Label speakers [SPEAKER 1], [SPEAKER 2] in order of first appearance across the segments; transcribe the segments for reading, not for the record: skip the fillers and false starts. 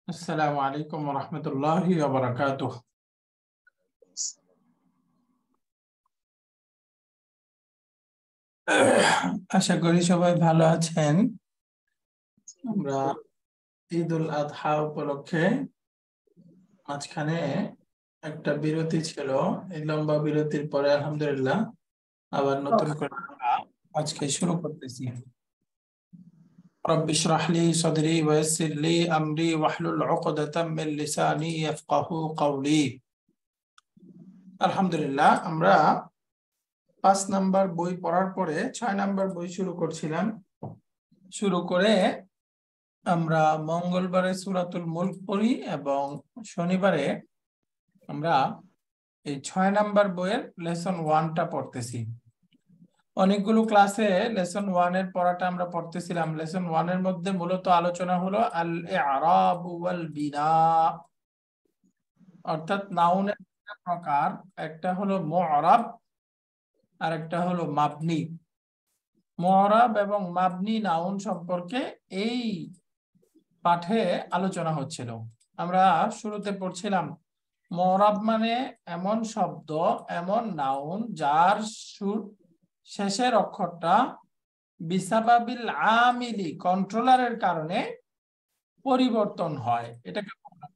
[SPEAKER 1] আসসালামু আলাইকুম ওয়া রাহমাতুল্লাহি ওয়া বারাকাতুহু। আশা করি সবাই ভালো আছেন। আমরা ঈদুল আযহা উপলক্ষে মাঝখানে একটা বিরতি ছিল। এই লম্বা বিরতির পরে আলহামদুলিল্লাহ আবার নতুন করে আজকে শুরু করতেছি। রব্বি ইশরাহ লি সাদরি ওয়া ইয়াসসির লি আমরি ওয়াহলুল উকদাতাম মিন লিসানি ইয়াফকাহু কওলি। আলহামদুলিল্লাহ আমরা 5 নাম্বার বই পড়ার পরে 6 নাম্বার বই শুরু করছিলাম। শুরু করে আমরা মঙ্গলবারে সূরাতুল মুলক পড়ি এবং শনিবারে আমরা এই 6 নাম্বার বইয়ের লেসন 1টা পড়তেছি। অনেকগুলো ক্লাসে লেসন 1 এর পড়াটা আমরা পড়তেছিলাম। লেসন 1 এর মধ্যে মূলত আলোচনা হলো আল ইআরাব ওয়াল বিনা, অর্থাৎ নাউনের প্রকার। একটা হলো মুআরাব আর একটা হলো মাবনি। মুআরাব এবং মাবনি নাউন সম্পর্কে এই পাঠে আলোচনা হচ্ছিল। আমরা শুরুতে পড়ছিলাম মুআরাব মানে এমন শব্দ, এমন নাউন যার শেষের অক্ষরটা বিসাবাবিল আমিলি, কন্ট্রোলারের কারণে পরিবর্তন হয়। এটাকে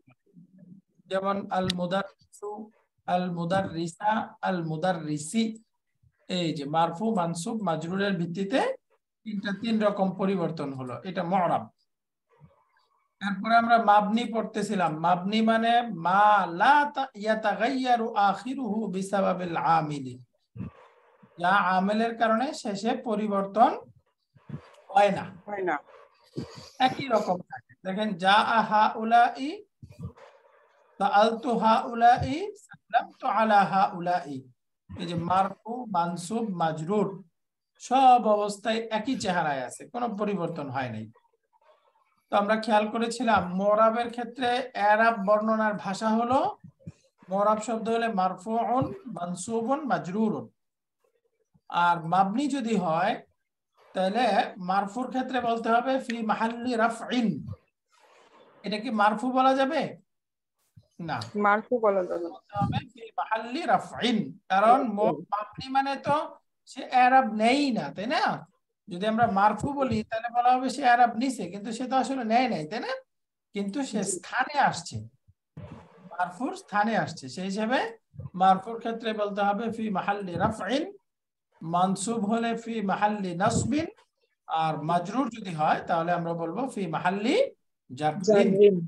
[SPEAKER 1] যেমন আল মুদাররিসু, আল মুদাররিসা, আল মুদাররিসি, এই যে মারফু মানসুব মাজরুরের ভিত্তিতে 3 রকম পরিবর্তন হলো, এটা মুআরাব। তারপরে আমরা মাবনি পড়তেছিলাম। মাবনি মানে মা লা ইয়াতাগায়্যারু আখিরুহু বিসাবাবিল আমিলি, যা আমেলের কারণে শেষে পরিবর্তন হয় না, একই রকম থাকে। দেখেন জা হাউলাই, সাআলতু হাউলাই, সাল্লামতু আলা হাউলাই, এই যে মারফু মানসুব মাজরুর সব অবস্থায় একই চেহারায় আছে, কোনো পরিবর্তন হয় নাই। তো আমরা খেয়াল করেছিলাম মুআরাবের ক্ষেত্রে ইআরাব বর্ণনার ভাষা হলো, মুআরাব শব্দ হলে মারফুউন মানসুবুন মাজরুরুন। আর মাবনি যদি হয় তাহলে মারফুর ক্ষেত্রে বলতে হবে ফি মাহাল্লি রাফইন। এটা কি মারফু বলা যাবে? না,
[SPEAKER 2] মারফু বলা যাবে
[SPEAKER 1] হবে ফি মাহাল্লি রাফইন, কারণ মাবনি মানে তো সে ইআরাব নেই না, তাই না? যদি আমরা মারফু বলি তাহলে বলা হবে সে ইআরাব নিছে, কিন্তু সে তো আসলে নেয় নাই, তাই না? কিন্তু সে স্থানে আসছে, মারফুর স্থানে আসছে, সেই হিসেবে মারফুর ক্ষেত্রে বলতে হবে ফি মাহাল্লি রাফইন, মানসুব হলে ফি মাহাল্লি নাসবিন, আর মাজরুর যদি হয় তাহলে আমরা বলবো ফি মাহাল্লি জাররিন।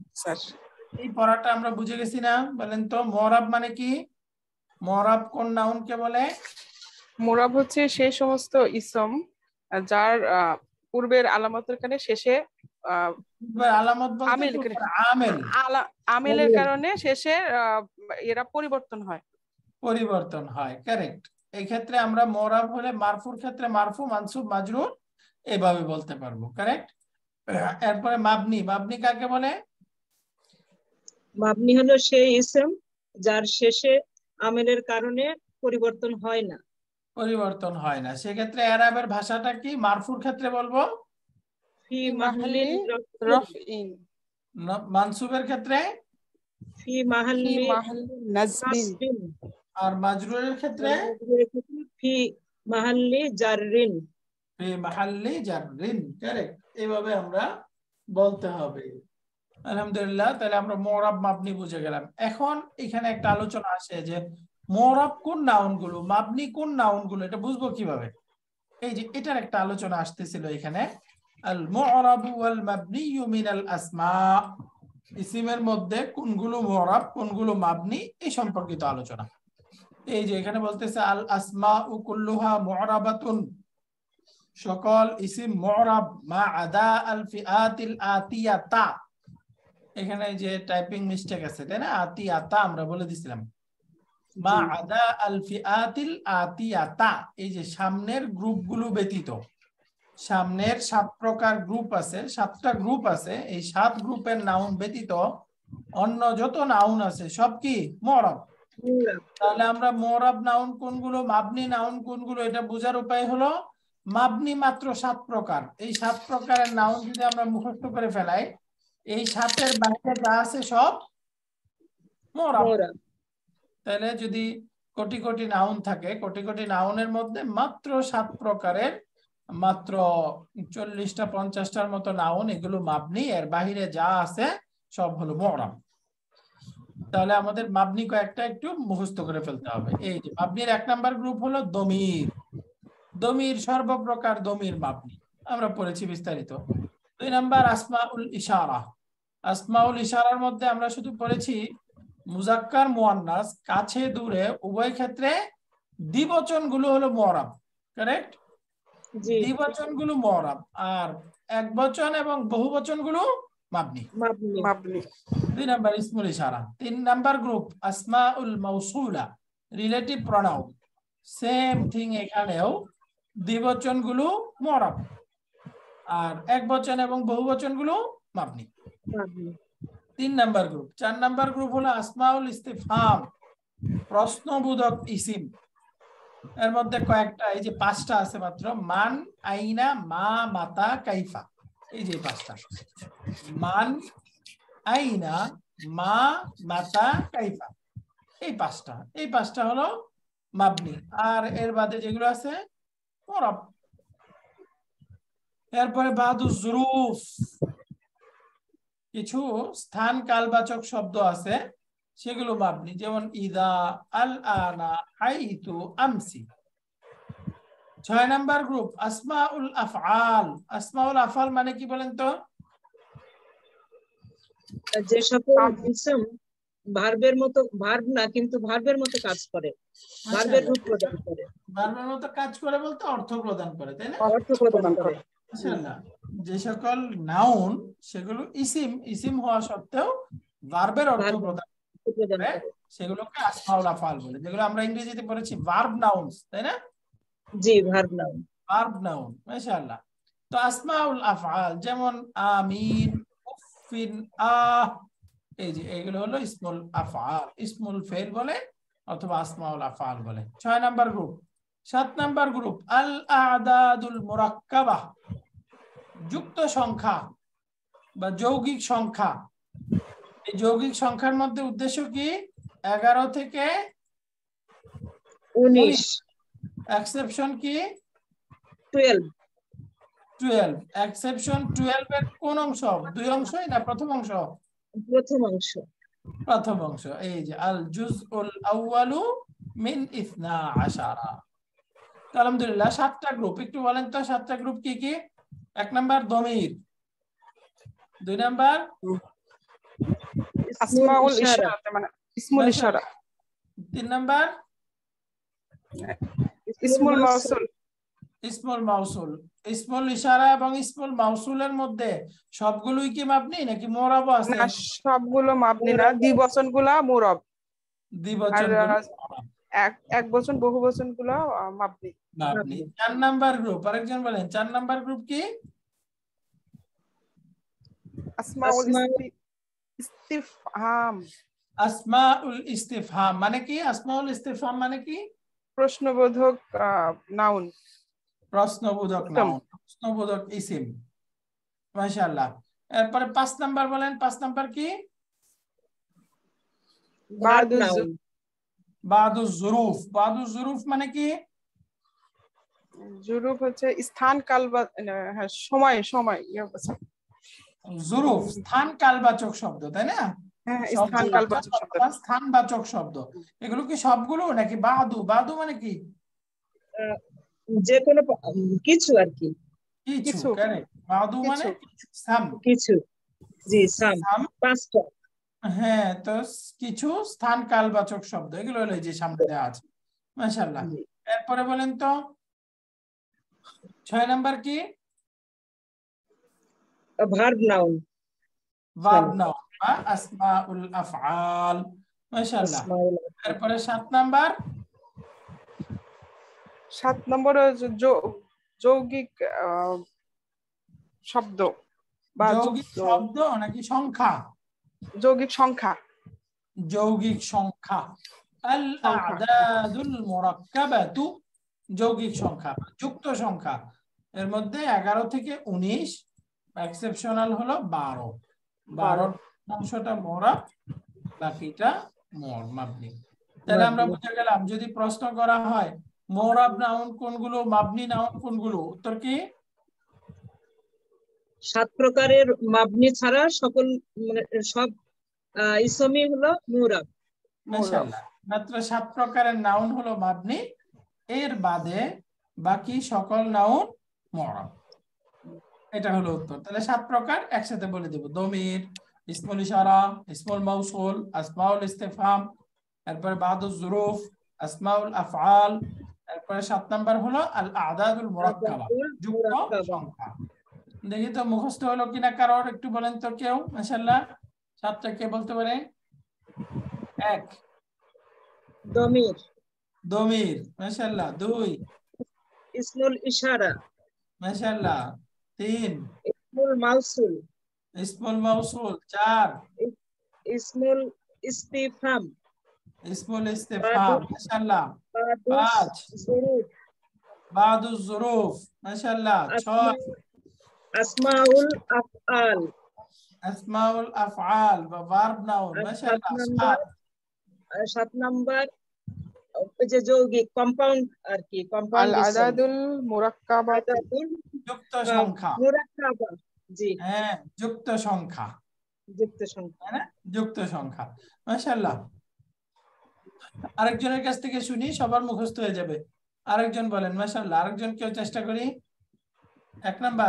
[SPEAKER 1] এই পড়াটা আমরা বুঝে গেছি না? বলেন তো মুআরাব মানে কি? মুআরাব কোন নাউনকে বলে?
[SPEAKER 2] মুআরাব হচ্ছে সেই সমস্ত ইসম যার পূর্বের আলামতের কারণে শেষে
[SPEAKER 1] আলামত বলতে আমেল,
[SPEAKER 2] আমেলের কারণে শেষে এরা পরিবর্তন হয়।
[SPEAKER 1] কারেক্ট। এই ক্ষেত্রে আমরা মুআরাব হলে মারফুর ক্ষেত্রে মারফু মানসুব মাজরুর এভাবে বলতে পারবো, কারেক্ট। এরপরে মাবনি, মাবনি কাকে বলে?
[SPEAKER 3] মাবনি হলো সেই ইসম যার শেষে আমেলের কারণে পরিবর্তন হয় না,
[SPEAKER 1] সেক্ষেত্রে ইআরাবের ভাষাটা কি? মারফুর ক্ষেত্রে বলবো
[SPEAKER 3] ফি মাহাল্লি
[SPEAKER 2] রাফইন,
[SPEAKER 1] মানসুবের ক্ষেত্রে
[SPEAKER 3] ফি মাহাল্লি নাসবিন,
[SPEAKER 1] আর মাজরুরের ক্ষেত্রে
[SPEAKER 3] ফি মাহাল্লি জাররিন।
[SPEAKER 1] ফি মাহাল্লি জাররিন, কারেক্ট। এইভাবে আমরা বলতে হবে। আলহামদুলিল্লাহ, তাহলে আমরা মুআরাব মাবনি বুঝে গেলাম। এখন এখানে একটা আলোচনা আসে যে মুআরাব কোন নাউনগুলো, মাবনি কোন নাউনগুলো, এটা বুঝবো কিভাবে? এই যে এটার একটা আলোচনা আসতেছিল এখানে, আল মুআরাবু ওয়াল মাবনিয়ু মিনাল আসমা, ইসিমের মধ্যে কোনগুলো মুআরাব কোনগুলো মাবনি, এই সম্পর্কিত আলোচনা। এই যে এখানে বলতেছে আল আসমাউ কুল্লুহা মুআরাবাতুন, সকল ইসিম মুআরাব মা আদা আল ফিআতিল আতিয়াতা। এখানে যে টাইপিং মিস্টেক আছে, তাই না? আতিয়াতা আমরা বলে দিছিলাম মা আদা আল ফিআতিল আতিয়াতা, এই যে সামনের গ্রুপগুলো ব্যতীত, সামনের 7 প্রকার গ্রুপ আছে, 7টা গ্রুপ আছে, এই 7 গ্রুপের নাউন ব্যতীত অন্য যত নাউন আছে সব কি মুআরাব। তাহলে আমরা মুআরাব নাউন কোনগুলো, মাবনি নাউন কোনগুলো, এটা বোঝার উপায় হলো মাবনি মাত্র 7 প্রকার। এই 7 প্রকারের নাউন যদি আমরা মুখস্থ করে ফেলাই এই 7-এর বাইরে যা আছে সব মুরাব।
[SPEAKER 3] মুরাব।
[SPEAKER 1] তাহলে যদি কোটি কোটি নাউন থাকে, কোটি কোটি নাউনের মধ্যে মাত্র 7 প্রকারের, মাত্র 40টা 50টার মতো নাউন, এগুলো মাবনি, এর বাহিরে যা আছে সব হলো মুরাব। তাহলে আমাদের মাবনি কয়েকটা একটু মুখস্থ করে ফেলতে হবে। এই যে মাবনির 1 নাম্বার গ্রুপ হলো দমির। দমির সর্বপ্রকার দমির মাবনি, আমরা পড়েছি বিস্তারিত। 2 নাম্বার আসমাউল ইশারা। আসমাউল ইশারার মধ্যে আমরা শুধু পড়েছি মুজাক্কার মুয়ান্নাস, কাছে দূরে উভয় ক্ষেত্রে দ্বিবচনগুলো হলো মুরাব, কারেক্ট?
[SPEAKER 3] জি।
[SPEAKER 1] দ্বিবচনগুলো মুরাব, আর একবচন এবং বহুবচনগুলো মাবনি।
[SPEAKER 3] মাবনি।
[SPEAKER 2] মাবনি।
[SPEAKER 1] 2 নাম্বার ইসমুল ইশারা। 3 নাম্বার গ্রুপ আসমাউল মাউসুলা, রিলেটিভ প্রনাউন। সেম থিং, এখানেও দ্বিবচনগুলো মুরাব আর একবচন এবং বহুবচনগুলো মাবনি।
[SPEAKER 3] মাবনি।
[SPEAKER 1] 3 নাম্বার গ্রুপ। 4 নাম্বার গ্রুপ হলো আসমাউল ইস্তিফহাম, প্রশ্নবোধক ইসিম। এর মধ্যে কয়েকটা, এই যে 5টা আছে মাত্র, মান, আইনা, মা, মাতা, কাইফা। এই যে 5টা, মান, আইনা, মা, মাতা, কাইফা, এই 5টা হলো মাবনি। আর এর বাদে যেগুলো আছে মুরাব। এরপরে বাদু জুরুফ, কিছু স্থান কালবাচক শব্দ আছে, সেগুলো মাবনি, যেমন ইদা, আল আনা, হাইতু, আমসি। 6 নাম্বার গ্রুপ আসমাউল আফআল। আসমাউল আফআল মানে কি বলেন তো?
[SPEAKER 3] যে সকল ইসম ভার্বের মতো, ভার্ব না কিন্তু ভার্বের মতো কাজ করে, ভার্বের রূপ প্রদান করে।
[SPEAKER 1] ভার্বের মতো কাজ করে বলতে অর্থ প্রদান করে, তাই না?
[SPEAKER 3] অর্থ প্রদান করে।
[SPEAKER 1] মাশাআল্লাহ। যে সকল নাউন সেগুলো ইসিম, ইসিম হওয়া সত্ত্বেও ভার্বের অর্থ প্রদান করে, সেগুলোকে আসমাউল আফআল বলে। যেগুলো আমরা ইংরেজিতে পড়েছি ভার্ব নাউনস, তাই না?
[SPEAKER 3] জি, ভার্ব নাউন।
[SPEAKER 1] ভার্ব নাউন, মাশাআল্লাহ। তো আসমাউল আফআল যেমন আমিন, উফিন, আহ, এই যে এগুলো হলো ইসমুল আফআল, ইসমুল ফেল বলে অথবা আসমাউল আফআল বলে। 6 নাম্বার গ্রুপ। 7 নাম্বার গ্রুপ আল আদাদুল মুরাক্কাবাহ, যুক্ত সংখ্যা বা যৌগিক সংখ্যা। এই যৌগিক সংখ্যার মধ্যে উদ্দেশ্য কি? 11 থেকে
[SPEAKER 3] 19।
[SPEAKER 1] এক্সেপশন কি?
[SPEAKER 3] 12।
[SPEAKER 1] 12। এক্সেপশন 12 এর কোন অংশ? 2 অংশই না প্রথম অংশ?
[SPEAKER 3] প্রথম অংশ।
[SPEAKER 1] প্রথম অংশ। এই যে আল জুজউল আউয়ালু মিন 12। আলহামদুলিল্লাহ। 7টা গ্রুপ একটু বলেন তো, 7টা গ্রুপ কি কি? 1 নাম্বার দমির, 2 নাম্বার
[SPEAKER 2] আসমাউল ইশারা, মানে ইসমুল ইশারা,
[SPEAKER 1] 3 নাম্বার
[SPEAKER 2] ইসমুল মাউসুল।
[SPEAKER 1] ইসমুল মাউসুল। ইসমুল ইশারা এবং ইসমুল মাউসুলের মধ্যে সবগুলোই কি মাবনি নাকি মুরাব আছে?
[SPEAKER 2] না, সবগুলো মাবনি না, দ্বিবচনগুলা মুরাব, আর
[SPEAKER 1] দ্বিবচনগুলো
[SPEAKER 2] এক বচন বহু বচন গুলা মাবনি।
[SPEAKER 1] মাবনি। 4 নাম্বার গ্রুপ, আরেকজন বলেন 4 নাম্বার গ্রুপ কি?
[SPEAKER 2] আসমাউল ইস্তিফহাম।
[SPEAKER 1] আসমাউল ইস্তিফহাম মানে কি? আসমাউল ইস্তিফহাম মানে কি?
[SPEAKER 2] প্রশ্নবোধক নাউন,
[SPEAKER 1] প্রশ্নবোধক নাউন, প্রশ্নবোধক ইসিম। মাশাআল্লাহ। এরপরে 5 নাম্বার বলেন, 5 নাম্বার কি? বাদুজ জুরুফ। বাদুজ জুরুফ মানে কি?
[SPEAKER 2] জুরুফ হচ্ছে স্থান কাল বা সময়, সময়
[SPEAKER 1] জুরুফ স্থান কালবাচক শব্দ, তাই না?
[SPEAKER 2] স্থান কালবাচক শব্দ,
[SPEAKER 1] স্থানবাচক শব্দ। এগুলো কি সবগুলো নাকি বাদু? বাদু মানে কি?
[SPEAKER 3] যে কোনো কিছু আর কি,
[SPEAKER 1] কিছু। কারেক্ট। বাদু মানে সাম,
[SPEAKER 3] কিছু। জি, সাম। 5টা।
[SPEAKER 1] হ্যাঁ, তো কিছু স্থান কালবাচক শব্দ, এগুলো হলো যে সামনে দেওয়া আছে। মাশাআল্লাহ। এরপরে বলেন তো 6 নাম্বার কি?
[SPEAKER 3] Verb noun.
[SPEAKER 1] ভার্ব নাউন বা আসমাউল আফআল। মাশাআল্লাহ। এরপরে 7 নাম্বার।
[SPEAKER 2] 7 নম্বরে যৌগিক শব্দ বা
[SPEAKER 1] যৌগিক শব্দ নাকি সংখ্যা?
[SPEAKER 2] যৌগিক সংখ্যা।
[SPEAKER 1] যৌগিক সংখ্যা। আল আদাদুল মুরাক্কাবাতু, যৌগিক সংখ্যা, যুক্ত সংখ্যা। এর মধ্যে 11 থেকে 19, এক্সেপশনাল হলো 12। 12 অংশটা মুরাব, বাকিটা মাবনি। তাহলে আমরা বুঝে গেলাম যদি প্রশ্ন করা হয় মুরাব নাউন কোনগুলো, মাবনি নাউন কোনগুলো, উত্তর কি?
[SPEAKER 3] 7 প্রকারের মাবনি ছাড়া সকল মানে সব ইসমই হলো মুরাব।
[SPEAKER 1] মাশাআল্লাহ, মাত্র 7 প্রকারের নাউন হলো মাবনি, এর বাদে বাকি সকল নাউন মুরাব। এটা হলো উত্তর। তাহলে 7 প্রকার একসাথে বলে দেব। দমির, ইসমুল ইশারা, ইসমুল মাউসুল, আসমাউল ইস্তিফহাম, তারপরে বাদুজ জুরুফ, আসমাউল আফআল, তারপরে 7 নাম্বার হলো আল আদাদুল মুরাক্কাবা, যুক্ত সংখ্যা। দেখি তো মুখস্থ হলো কিনা কারোর, একটু বলেন তো কেউ। মাশাআল্লাহ, 7টা কে বলতে পারে? 1
[SPEAKER 3] দমির,
[SPEAKER 1] দমির, মাশাআল্লাহ। 2
[SPEAKER 3] ইসমুল ইশারা,
[SPEAKER 1] মাশাআল্লাহ। 3
[SPEAKER 3] ইসমুল মাউসুল,
[SPEAKER 1] ইসমুল মাউসুল। 4
[SPEAKER 3] ইসমুল ইস্তিফহাম,
[SPEAKER 1] ইসমুল ইস্তিফহাম, মাশাআল্লাহ।
[SPEAKER 3] বাদুস
[SPEAKER 1] 5
[SPEAKER 3] জুরুফ,
[SPEAKER 1] বাদুজ জুরুফ, মাশাআল্লাহ। 6
[SPEAKER 3] আসমাউল আফআল,
[SPEAKER 1] আসমাউল আফআল বা ভার্ব নাউন,
[SPEAKER 3] আর
[SPEAKER 1] মাশাআল্লাহ।
[SPEAKER 3] 7 নাম্বার ওই যে যৌগিক কম্পাউন্ড আর কি,
[SPEAKER 2] আল
[SPEAKER 3] কম্পাউন্ড
[SPEAKER 2] আদাদুল মুরাক্কাবাত,
[SPEAKER 1] যুক্ত সংখ্যা।
[SPEAKER 3] মুরাক্কাবা, জি,
[SPEAKER 1] হ্যাঁ, যুক্ত সংখ্যা,
[SPEAKER 3] যুক্ত সংখ্যা।
[SPEAKER 1] তাই না? যুক্ত সংখ্যা, মাশাআল্লাহ। আরেকজনের কাছ থেকে শুনি, সবার মুখস্থ হয়ে যাবে। আরেকজন বলেন, মাশাআল্লাহ। আরেকজন কেউ চেষ্টা করি। 1 নাম্বার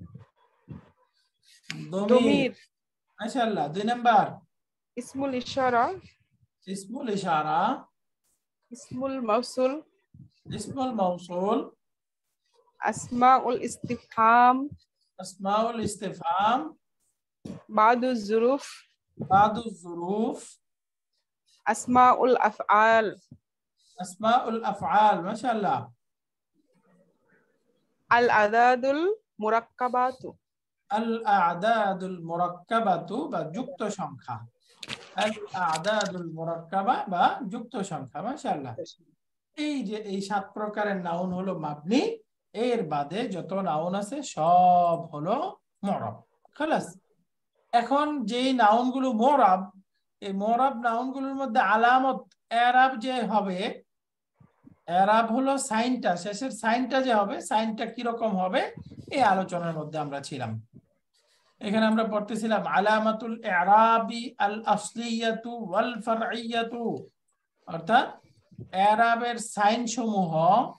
[SPEAKER 1] দমির,
[SPEAKER 2] দমির,
[SPEAKER 1] মাশাআল্লাহ। 2 নাম্বার
[SPEAKER 2] ইসমুল ইশারা,
[SPEAKER 1] ইসমুল ইশারা,
[SPEAKER 2] ইসমুল মাউসুল,
[SPEAKER 1] ইসমুল মাউসুল,
[SPEAKER 2] আসমাউল ইস্তিফহাম,
[SPEAKER 1] আসমাউল ইস্তিফহাম,
[SPEAKER 2] বাদুজ জুরুফ,
[SPEAKER 1] বাদুজ জুরুফ,
[SPEAKER 2] আসমাউল আফআল,
[SPEAKER 1] আসমাউল আফআল, মাশাআল্লাহ।
[SPEAKER 2] আল আদাদুল মুরাক্কাবাত,
[SPEAKER 1] আল আ'দাদুল মুরাক্কাবাতু বা যুক্ত সংখ্যা, আল আ'দাদুল মুরাক্কাবা বা যুক্ত সংখ্যা, মাশাআল্লাহ। এই যে এই 7 প্রকারের নাউন হলো মাবনি, এর বাদে যত নাউন আছে সব হলো মুরাব। খালাস। এখন যেই নাউনগুলো মুরাব, এই মুরাব নাউনগুলোর মধ্যে আলামত এরাব যে হবে, এরাব হলো সাইনটা, শেষের সাইনটা যে হবে, সাইনটা কি রকম হবে, এই আলোচনার মধ্যে আমরা ছিলাম। এখানে আমরা পড়তেছিলাম আলামাতুল ইরাবি আল আসলিয়াতু ওয়াল ফারইয়াতু, অর্থাৎ এরাবের সাইন সমূহ,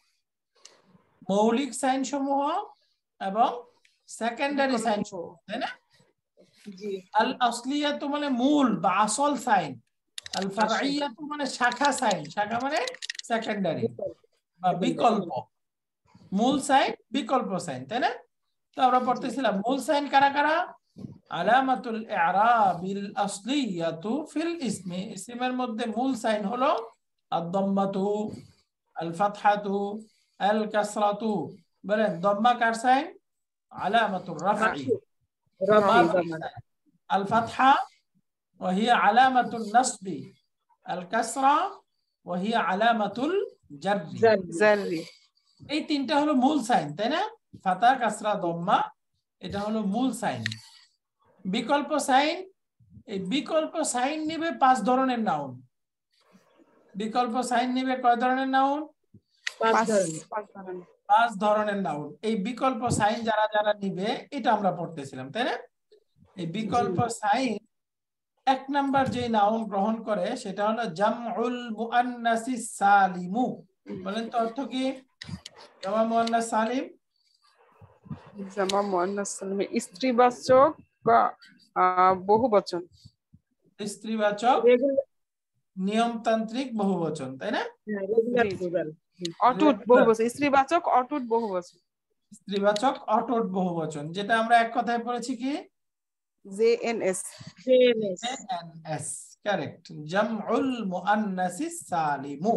[SPEAKER 1] মৌলিক সাইন সমূহ এবং সেকেন্ডারি সাইন সমূহ, তাই না?
[SPEAKER 3] জি,
[SPEAKER 1] আল আসলিয়াতু মানে মূল বা আসল সাইন, আল ফারইয়াতু মানে শাখা সাইন, শাখা মানে সেকেন্ডারি বা বিকল্প। মূল সাইন, বিকল্প সাইন, তাই না? তো আমরা পড়তেছিলাম মূল সাইন কারা কারা? আলামাতুল ইরাবিল আসলিয়াতু ফিল ইসমি, ইসমের মধ্যে মূল সাইন হলো আদ-দাম্মাতু, আল ফাতহাতু, আল কাসরাতু। বলেন দাম্মা কার সাইন? আলামাতুর রাফই। আল ফাতহা ওয়া হিয়া আলামাতুন নাসবি, আল কাসরা ওয়া হিয়া আলামাতুল জাররি।
[SPEAKER 2] জাররি,
[SPEAKER 1] এই তিনটা হলো মূল সাইন, তাই না? ফাতা, কাসরা, দম্মা, এটা হলো মূল সাইন। বিকল্প সাইন, এই বিকল্প সাইন নিবে 5 ধরনের নাউন। বিকল্প সাইন নিবে কয় ধরনের নাউন? 5 ধরনের নাউন। এই বিকল্প সাইন যারা যারা নিবে এটা আমরা পড়তেছিলাম, তাই না? এই বিকল্প সাইন 1 নাম্বার যে নাউন গ্রহণ করে সেটা হলো জামউল মুআন্নাসিস সালিমু। বলেন তো অর্থ কি? জামা মুআন্নাস সালিম,
[SPEAKER 2] জামা মুআন্নাস সালিম স্ত্রীবাচক বা বহুবচন,
[SPEAKER 1] স্ত্রীবাচক নিয়মতান্ত্রিক বহুবচন, তাই না?
[SPEAKER 2] অটুট বহুবচন, স্ত্রীবাচক অটুট বহুবচন,
[SPEAKER 1] স্ত্রীবাচক অটুট বহুবচন, যেটা আমরা এক কথায় পড়েছি কি?
[SPEAKER 2] জেএনএস।
[SPEAKER 1] JNS, correct. জামউল মুআন্নাসিস সালিমু।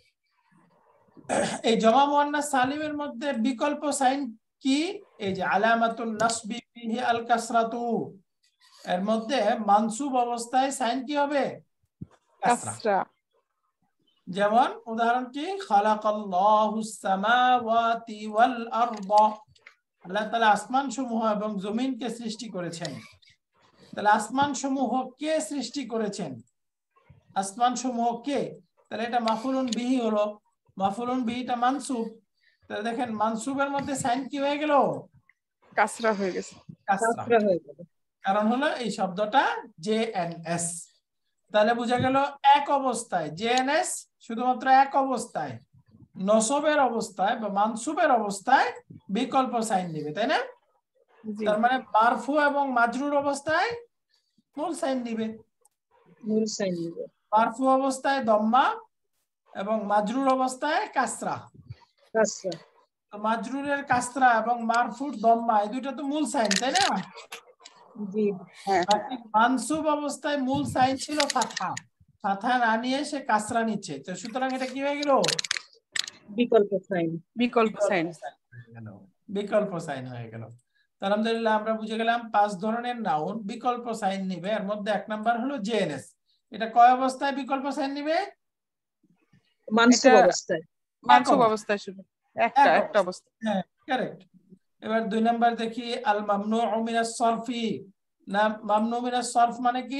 [SPEAKER 1] এই জামা মুআন্নাস সালিমের মধ্যে বিকল্প সাইন কি? এই যে আলামাতুন নাসবি ফিহি আল কাসরাতু, এর মধ্যে মানসুব অবস্থায় সাইন কি হবে? কাসরা। যেমন উদাহরণ কি? খালাকাল্লাহুস সামাওয়াতি ওয়াল আরদ, আল্লাহ তাআলা আসমান সমূহ এবং জমিনকে সৃষ্টি করেছেন। তাহলে আসমান সমূহ কে সৃষ্টি করেছেন? আসমান সমূহ কে? তাহলে এটা মাফুলুন বিহি হলো, মাফুলুন বিহিটা মানসুব। তাহলে দেখেন মানসুবের মধ্যে সাইন কি হয়ে গেল?
[SPEAKER 2] কাসরা হয়ে গেছে।
[SPEAKER 1] কাসরা।
[SPEAKER 3] কাসরা হয়ে গেল।
[SPEAKER 1] কারণ হলো এই শব্দটা জেএনএস। তাহলে বোঝা গেল এক অবস্থায় জেএনএস শুধুমাত্র এক অবস্থায়, নসবের অবস্থায় বা মানসুবের অবস্থায় বিকল্প সাইন দিবে, তাই না?
[SPEAKER 2] জি।
[SPEAKER 1] তার মানে মারফু এবং মাজরুর অবস্থায় মূল সাইন দিবে।
[SPEAKER 3] মূল সাইন নিবে।
[SPEAKER 1] মারফু অবস্থায় দম্মা এবং মাজরুর অবস্থায় কাসরা।
[SPEAKER 3] কাসরা।
[SPEAKER 1] তো মাজরুরের কাসরা এবং মারফুর দম্মা এই দুইটা তো মূল সাইন, তাই না?
[SPEAKER 3] জি।
[SPEAKER 2] হ্যাঁ
[SPEAKER 1] বাকি মানসুব অবস্থায় মূল সাইন ছিল ফাতহা, ফাতহা না নিয়ে সে কাসরা নিচ্ছে, তো সুতরাং এটা কি হয়ে গেল?
[SPEAKER 3] বিকল্প সাইন।
[SPEAKER 2] বিকল্প সাইন।
[SPEAKER 1] বিকল্প সাইন হয়ে গেল। আলহামদুলিল্লাহ আমরা বুঝে গেলাম 5 ধরনের নাউন বিকল্প সাইন নিবে। এর মধ্যে 1 নাম্বার হলো জেএনএস। এটা কয় অবস্থায় বিকল্প সাইন নিবে?
[SPEAKER 3] মানসুব
[SPEAKER 2] এটা
[SPEAKER 3] অবস্থায়।
[SPEAKER 2] মানসুব অবস্থায় শুধু একটা অবস্থা।
[SPEAKER 1] হ্যাঁ কারেক্ট। এবার 2 নাম্বার দেখি আল মামনুউ মিনাস সরফি। না মামনুউ মিনাস সরফ মানে কি?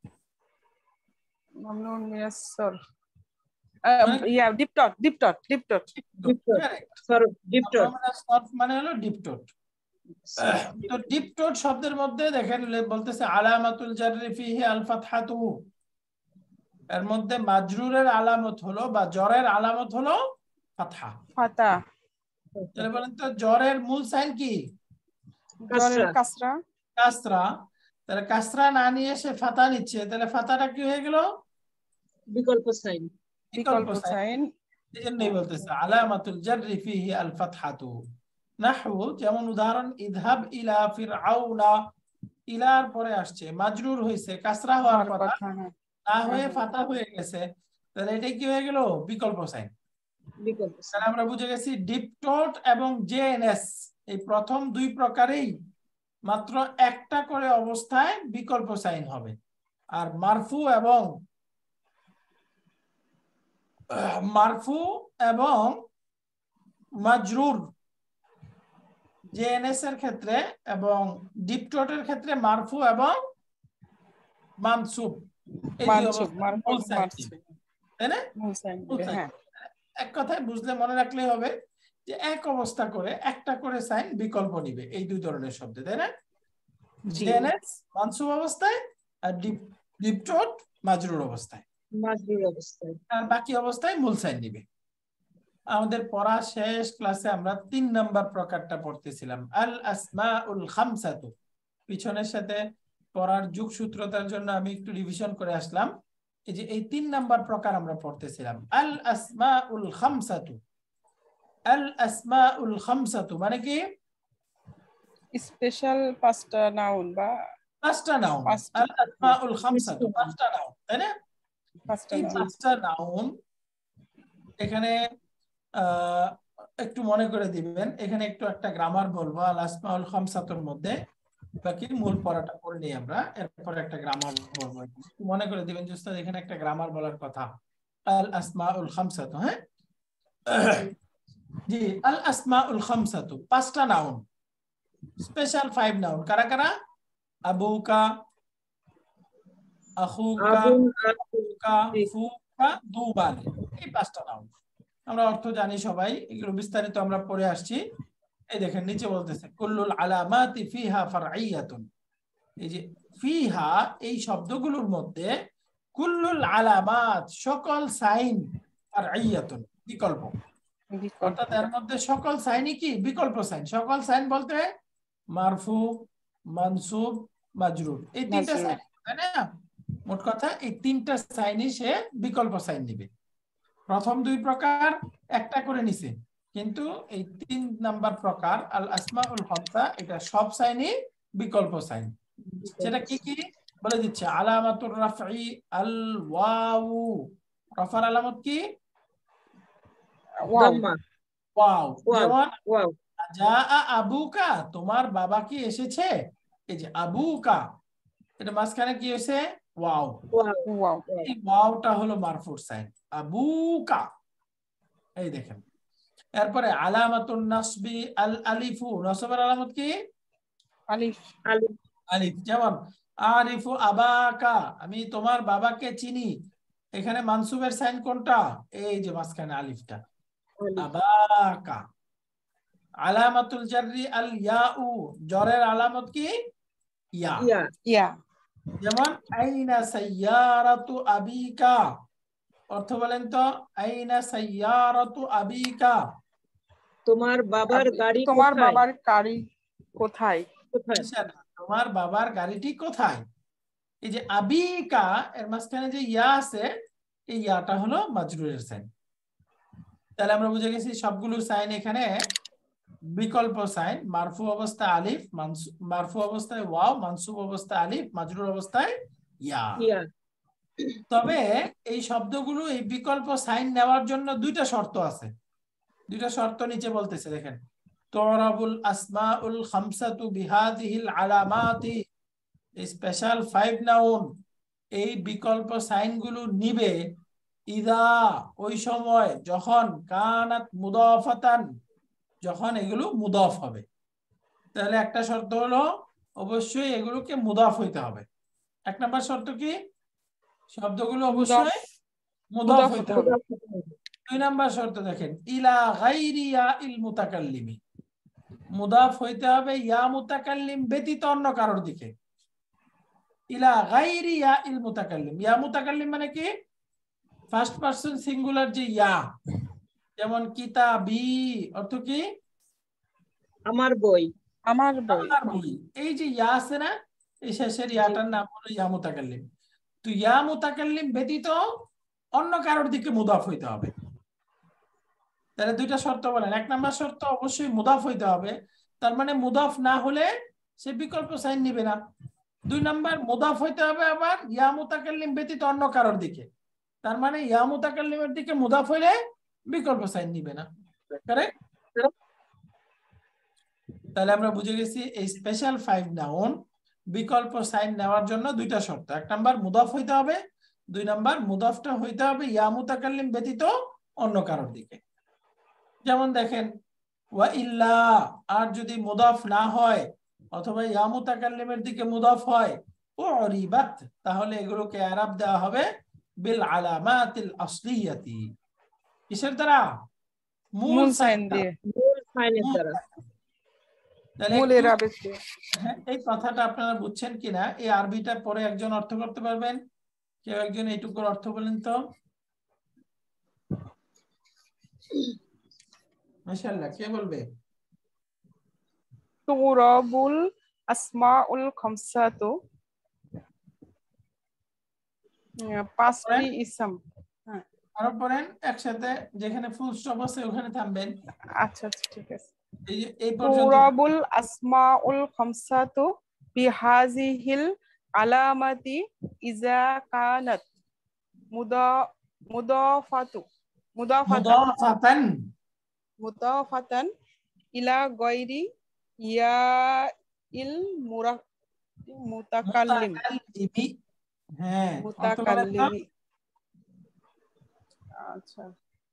[SPEAKER 2] মামনুন মিনাস সরফ,
[SPEAKER 1] মানে
[SPEAKER 2] ডিপটট।
[SPEAKER 3] ডিপটট।
[SPEAKER 1] কারেক্ট।
[SPEAKER 3] সরফ ডিপটট।
[SPEAKER 1] মামনুউ মিনাস সরফ মানে হলো ডিপটোট। তো ডিপটোট শব্দের মধ্যে দেখেন বলতেছে আলামাতুল জাররি ফিহি আল ফাতহাতু। এর মধ্যে মাজরুরের আলামত হলো বা জরের আলামত হলো ফাতহা।
[SPEAKER 2] ফাতা।
[SPEAKER 1] তাহলে বলেন তো জরের মূল সাইন কি?
[SPEAKER 2] জরের কাসরা।
[SPEAKER 1] কাসরা। তাহলে কাসরা না নিয়ে সে ফাতা নিচ্ছে, তাহলে ফাতাটা কি হয়ে গেল?
[SPEAKER 3] বিকল্প সাইন।
[SPEAKER 2] বিকল্প সাইন।
[SPEAKER 1] এজন্যই বলতেছে আলামাতুল জাররি ফিহি আল ফাতহাতু। নাহু যেমন উদাহরণ ইযহাব ইলা ফিরআউনা, ইলার পরে আসছে মাজরুর হইছে, কাসরা হওয়ার কথা না হয়ে ফাতা হয়ে গেছে, তাহলে এটা কি হয়ে গেল? বিকল্প সাইন।
[SPEAKER 3] বিকল্প সাইন।
[SPEAKER 1] তাহলে আমরা বুঝে গেছি ডিপটোট এবং জেএনএস এই প্রথম 2 প্রকারেই মাত্র একটা করে অবস্থায় বিকল্প সাইন হবে। আর মারফু এবং মাজরুর জেএনএস এর ক্ষেত্রে এবং ডিপটোটের ক্ষেত্রে মারফু এবং মানসুব এই দুই অবস্থায় মূল সাইন দিবে, তাই না?
[SPEAKER 2] মূল সাইন দিবে। হ্যাঁ
[SPEAKER 1] এক কথায় বুঝলে মনে রাখলেই হবে যে এক অবস্থা করে একটা করে সাইন বিকল্প নিবে এই 2 ধরনের শব্দে, তাই না? জেএনএস মানসুব অবস্থায় আর ডিপটোট মাজরুর অবস্থায়।
[SPEAKER 3] মাজরুর অবস্থায়।
[SPEAKER 1] আর বাকি অবস্থায় মূল সাইন নিবে। আমাদের পড়া শেষ ক্লাসে আমরা 3 নাম্বার প্রকারটা পড়তেছিলাম আল আসমাউল খামসাতু। পিছনের সাথে পড়ার যুগসূত্রতার জন্য আমি একটু রিভিশন করে আসলাম। এই যে এই 3 নাম্বার প্রকার আমরা পড়তেছিলাম আল আসমাউল খামসাতু। আল আসমাউল খামসাতু মানে কি?
[SPEAKER 2] স্পেশাল 5টা নাউন বা
[SPEAKER 1] 5টা নাউন। আল আসমাউল খামসাতু 5টা নাউন, তাই না?
[SPEAKER 2] 5টা
[SPEAKER 1] এই
[SPEAKER 2] নাউন।
[SPEAKER 1] 5টা নাউন এখানে একটু মনে করে দিবেন। এখানে একটু একটা গ্রামার বলবো আল আসমাউল খামসাতুর মধ্যে, বাকি মূল পড়াটা পড়ে নিই আমরা, এরপর একটা গ্রামার বলবো। মনে করে দিবেন যে উস্তাদ এখানে একটা গ্রামার বলার কথা আল আসমাউল খামসাতু। হ্যাঁ জি, আল আসমাউল খামসাতু 5টা নাউন, স্পেশাল 5 নাউন। কারা কারা? আবুকা, আখুকা, আখুকা, ফুকা, দুবাল, এই 5টা নাউন। আমরা অর্থ জানি সবাই, এগুলো বিস্তারিত আমরা পড়ে আসছি। এই দেখেন নিচে বলতেছে কুল্লুল আলামাতি ফিহা ফারঈয়াতুন। এই যে ফিহা এই শব্দগুলোর মধ্যে কুল্লুল আলামাত সকল সাইন ফারঈয়াতুন বিকল্প। অর্থাৎ এর মধ্যে সকল সাইনই কি? বিকল্প সাইন। সকল সাইন বলতে মারফু, মানসুব, মাজরুর, এই 3টা সাইন, তাই না? মোট কথা এই 3টা সাইনই সে বিকল্প সাইন নিবে। প্রথম 2 প্রকার একটা করে নিছে, কিন্তু এই 3 নাম্বার প্রকার আল আসমাউল খামসা এটা সব সাইনই বিকল্প সাইন। সেটা কি কি বলে দিচ্ছে। আলামাতুর রাফঈ আল ওয়াউ। রাফার আলামত কি? ওয়াও। যেমন জাআ আবুকা, তোমার বাবা কি এসেছে? এই যে আবুকা, এটা মাঝখানে কি হয়েছে? ওয়াও। এই ওয়াওটা হলো মারফুর সাইন আবুকা। এই দেখেন। এরপরে আলামাতুন নাসবি আল আলিফু, নসবের আলামত কি?
[SPEAKER 2] আলিফ।
[SPEAKER 1] আলিফ। যেমন আরিফু আবাকা, আমি তোমার বাবাকে চিনি। এখানে মানসুবের সাইন কোনটা? এই যে মাঝখানে আলিফটা,
[SPEAKER 3] আলিফ।
[SPEAKER 1] আবাকা। আলামাতুল জাররি আল ইয়াউ, জরের আলামত কি? ইয়া।
[SPEAKER 3] ইয়া।
[SPEAKER 2] ইয়া।
[SPEAKER 1] যেমন আইনা সাইয়ারাতু আবিকা, অর্থ বলেন তো, আইনা সাইয়ারাতু আবিকা।
[SPEAKER 3] তোমার বাবার গাড়ি
[SPEAKER 2] তোমার
[SPEAKER 3] কোথায়?
[SPEAKER 2] বাবার গাড়ি কোথায়?
[SPEAKER 3] কোথায়?
[SPEAKER 1] তোমার বাবার গাড়িটি কোথায়? এই যে আবিকা এর মাঝখানে যে ইয়া আছে, এই ইয়াটা হলো মাজরুরের সাইন। তাহলে আমরা বুঝে গেছি সবগুলো সাইন এখানে বিকল্প সাইন। মারফু অবস্থায় আলিফ, মারফু অবস্থায় ওয়াও, মানসুব অবস্থায় আলিফ, মাজরুর অবস্থায় ইয়া।
[SPEAKER 3] ইয়া।
[SPEAKER 1] তবে এই শব্দগুলো এই বিকল্প সাইন নেওয়ার জন্য দুইটা শর্ত আছে। দুইটা শর্ত নিচে বলতেছে, দেখেন। তুরাবুল আসমাউল খামসাতু বিহাযিহিল আলামাতি, স্পেশাল 5 নাউন এই বিকল্প সাইনগুলো নিবে ইদা, ওই সময়, যখন কানাত মুদাফাতান, যখন এগুলো মুদাফ হবে। তাহলে একটা শর্ত হলো অবশ্যই এগুলোকে মুদাফ হইতে হবে। এক নাম্বার শর্ত কি? শব্দগুলো অবশ্যই মুদাফ হইতে হবে। দুই নাম্বার শর্ত দেখেন, ইলা গায়রি ইয়া ইল মুতাকাল্লিমি, মুদাফ হইতে হবে ইয়া মুতাকাল্লিম ব্যতীত অন্য কারোর দিকে। ইলা গায়রি ইয়া ইল মুতাকাল্লিম, ইয়া মুতাকাল্লিম মানে কি? ফার্স্ট পারসন সিঙ্গুলার যে ইয়া, যেমন কিতাবি, অর্থ কি?
[SPEAKER 3] আমার বই।
[SPEAKER 2] আমার বই।
[SPEAKER 1] আমার বই। এই যে ইয়া আছে না, এই শেষের ইয়াটার নাম হলো ইয়া মুতাকাল্লিম। তো ইয়া মুতাকাল্লিম ব্যতীত অন্য কারোর দিকে মুদাফ হইতে হবে। তাহলে দুইটা শর্ত বলেন। এক নাম্বার শর্ত অবশ্যই মুদাফ হইতে হবে, তার মানে মুদাফ না হলে সে বিকল্প সাইন নিবে না। দুই নাম্বার মুদাফ হইতে হবে আবার ইয়া মুতাকাল্লিম ব্যতীত অন্য কারোর দিকে, তার মানে ইয়া মুতাকাল্লিমের দিকে মুদাফ হইলে বিকল্প সাইন নিবে না। কারেক্ট? তাহলে আমরা বুঝে গেছি এই স্পেশাল 5 নাউন বিকল্প সাইন নেওয়ার জন্য দুইটা শর্ত। এক নাম্বার মুদাফ হইতে হবে, দুই নাম্বার মুদাফটা হইতে হবে ইয়া মুতাকাল্লিম ব্যতীত অন্য কারোর দিকে। যেমন দেখেন, ওয়া ইল্লা, আর যদি মুদাফ না হয় অথবা ইয়া মুতাকাল্লিমের দিকে মুদাফ হয়, উরিবাত, তাহলে এগুলোকে ইআরাব দেওয়া হবে বিল আলামাতিল আসলিয়াতি। কিসের দ্বারা?
[SPEAKER 2] মূল সাইন দিয়ে।
[SPEAKER 3] মূল সাইনের দ্বারা।
[SPEAKER 1] তাহলে
[SPEAKER 2] মূল ইরাবে দিয়ে।
[SPEAKER 1] এই কথাটা আপনারা বুঝছেন কিনা, এই আরবিটা পরে একজন অর্থ করতে পারবেন? কেউ একজন এইটুকুর অর্থ বলেন তো। মাশাআল্লাহ, কে বলবে?
[SPEAKER 2] তুরাবুল আসমাউল খামসাতু, পাঁচটি ইসম।
[SPEAKER 1] আরো পড়েন একসাথে, যেখানে ফুল স্টপ আছে ওখানে থামবেন।
[SPEAKER 2] আচ্ছা আচ্ছা, ঠিক আছে।
[SPEAKER 1] এই পর্যন্ত।
[SPEAKER 2] তুরাবুল আসমাউল খামসাতু বিহাযিহিল আলামাতি ইজা কানাত মুদাফাতান ইলা গায়রি ইয়া ইল মুতাকাল্লিম।
[SPEAKER 1] হ্যাঁ,
[SPEAKER 2] মুতাকাল্লিমি। আচ্ছা,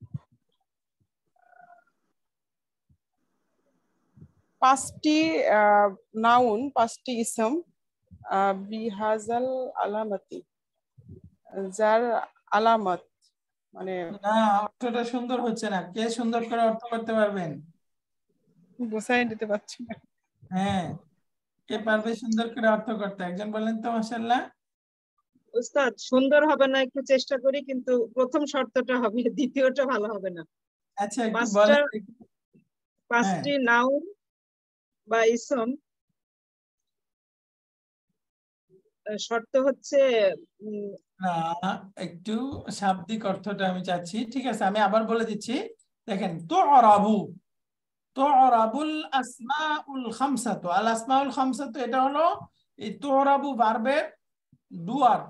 [SPEAKER 2] পাঁচটি নাউন, পাঁচটি ইসম বিহাজাল আলামাতি, যার আলামত, মানে
[SPEAKER 1] না, অর্থটা সুন্দর হচ্ছে না। কে সুন্দর করে অর্থ করতে পারবেন?
[SPEAKER 2] বুঝাই দিতে পারছি না।
[SPEAKER 1] হ্যাঁ, কে পারবে সুন্দর করে অর্থ করতে? একজন বলেন তো। মাশাআল্লাহ।
[SPEAKER 3] উস্তাদ, সুন্দর হবে না, একটু চেষ্টা করি, কিন্তু প্রথম শর্তটা হবে, দ্বিতীয়টা ভালো হবে না।
[SPEAKER 1] আচ্ছা, একটু বলেন।
[SPEAKER 3] পাঁচটি নাউন বা ইসম, শর্ত হচ্ছে
[SPEAKER 1] না, একটু শাব্দিক অর্থটা আমি চাচ্ছি। ঠিক আছে, আমি আবার বলে দিচ্ছি। দেখেন, তুরাবুল আসমাউল খামসাতু, আল আসমাউল খামসাতু, এটা হলো এই তুরাবু ভার্বের ডুয়ার।